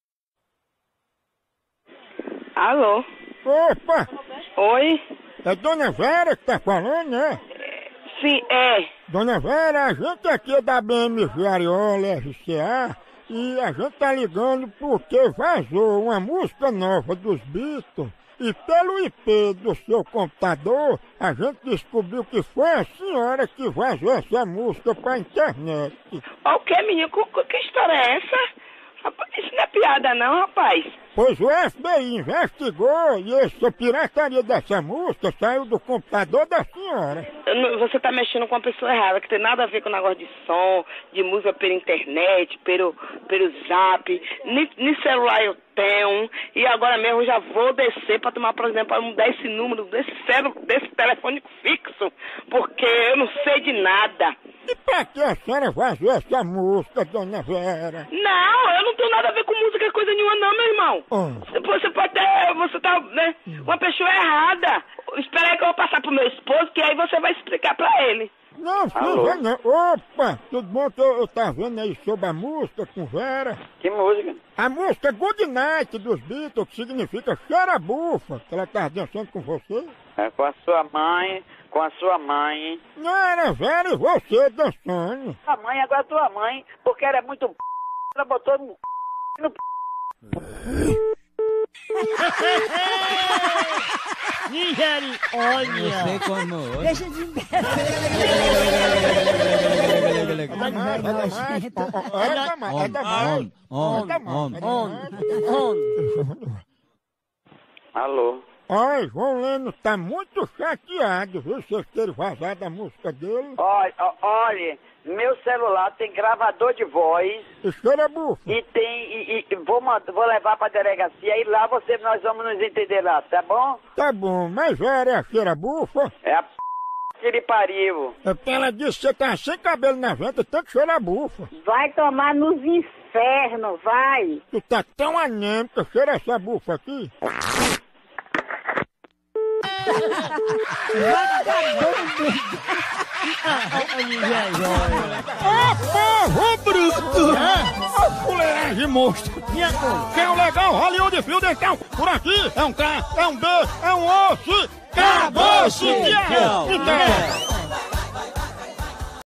S21: Alô?
S1: Opa!
S21: Oi?
S1: É Dona Vera que tá falando, né?
S21: Sim, é.
S1: Dona Vera, a gente aqui é da BMG Ariola RCA e a gente tá ligando porque vazou uma música nova dos Beatles e pelo IP do seu computador a gente descobriu que foi a senhora que vazou essa música pra internet.
S21: O que, menino? Que história é essa? Rapaz, isso não é piada não, rapaz.
S1: Pois o FBI investigou e essa pirataria dessa música saiu do computador da senhora.
S21: Você tá mexendo com uma pessoa errada, que tem nada a ver com o negócio de som, de música pela internet, pelo zap, nem celular eu tenho, e agora mesmo eu já vou descer pra tomar, por exemplo, pra mudar esse número desse telefone fixo, porque eu não sei de nada.
S1: E pra que a senhora vazou essa música, Dona Vera?
S21: Não, eu não tenho nada a ver com música, coisa nenhuma não, meu irmão. Você pode ter, você tá, né, uma pessoa errada. Espera aí que eu vou passar pro meu esposo, que aí você vai explicar pra ele.
S1: Não, filha, não. Opa, tudo bom que eu tava vendo aí sobre a música com Vera?
S21: Que música?
S1: A música Good Night dos Beatles, que significa cheira bufa, que ela tava dançando com você.
S21: É com a sua mãe,
S1: Não, era Vera e você dançando.
S21: A mãe, agora tua mãe, porque ela é muito p... ela botou no
S9: Misericórdia!
S2: Não sei como.
S9: Deixa de
S21: Alô?
S1: Oi, João Leno tá muito chateado, viu? Vocês terem vazado a música dele.
S21: Olha, meu celular tem gravador de voz.
S1: E cheira bufa.
S21: E tem. Vou levar pra delegacia e lá nós vamos nos entender lá, tá bom?
S1: Tá bom, mas Vera é a cheira bufa?
S21: É a p que lhe pariu.
S1: É porque ela disse que você tá sem cabelo na venta, tem que cheirar bufa.
S21: Vai tomar nos infernos, vai.
S1: Tu tá tão anêmica, cheira essa bufa aqui. Povo bruto! Ô fuleiragem monstro! Quem é o legal? Hollywood Fio Dental! Por aqui é um K, é um B, é um osso! Acabou-se! Tchau!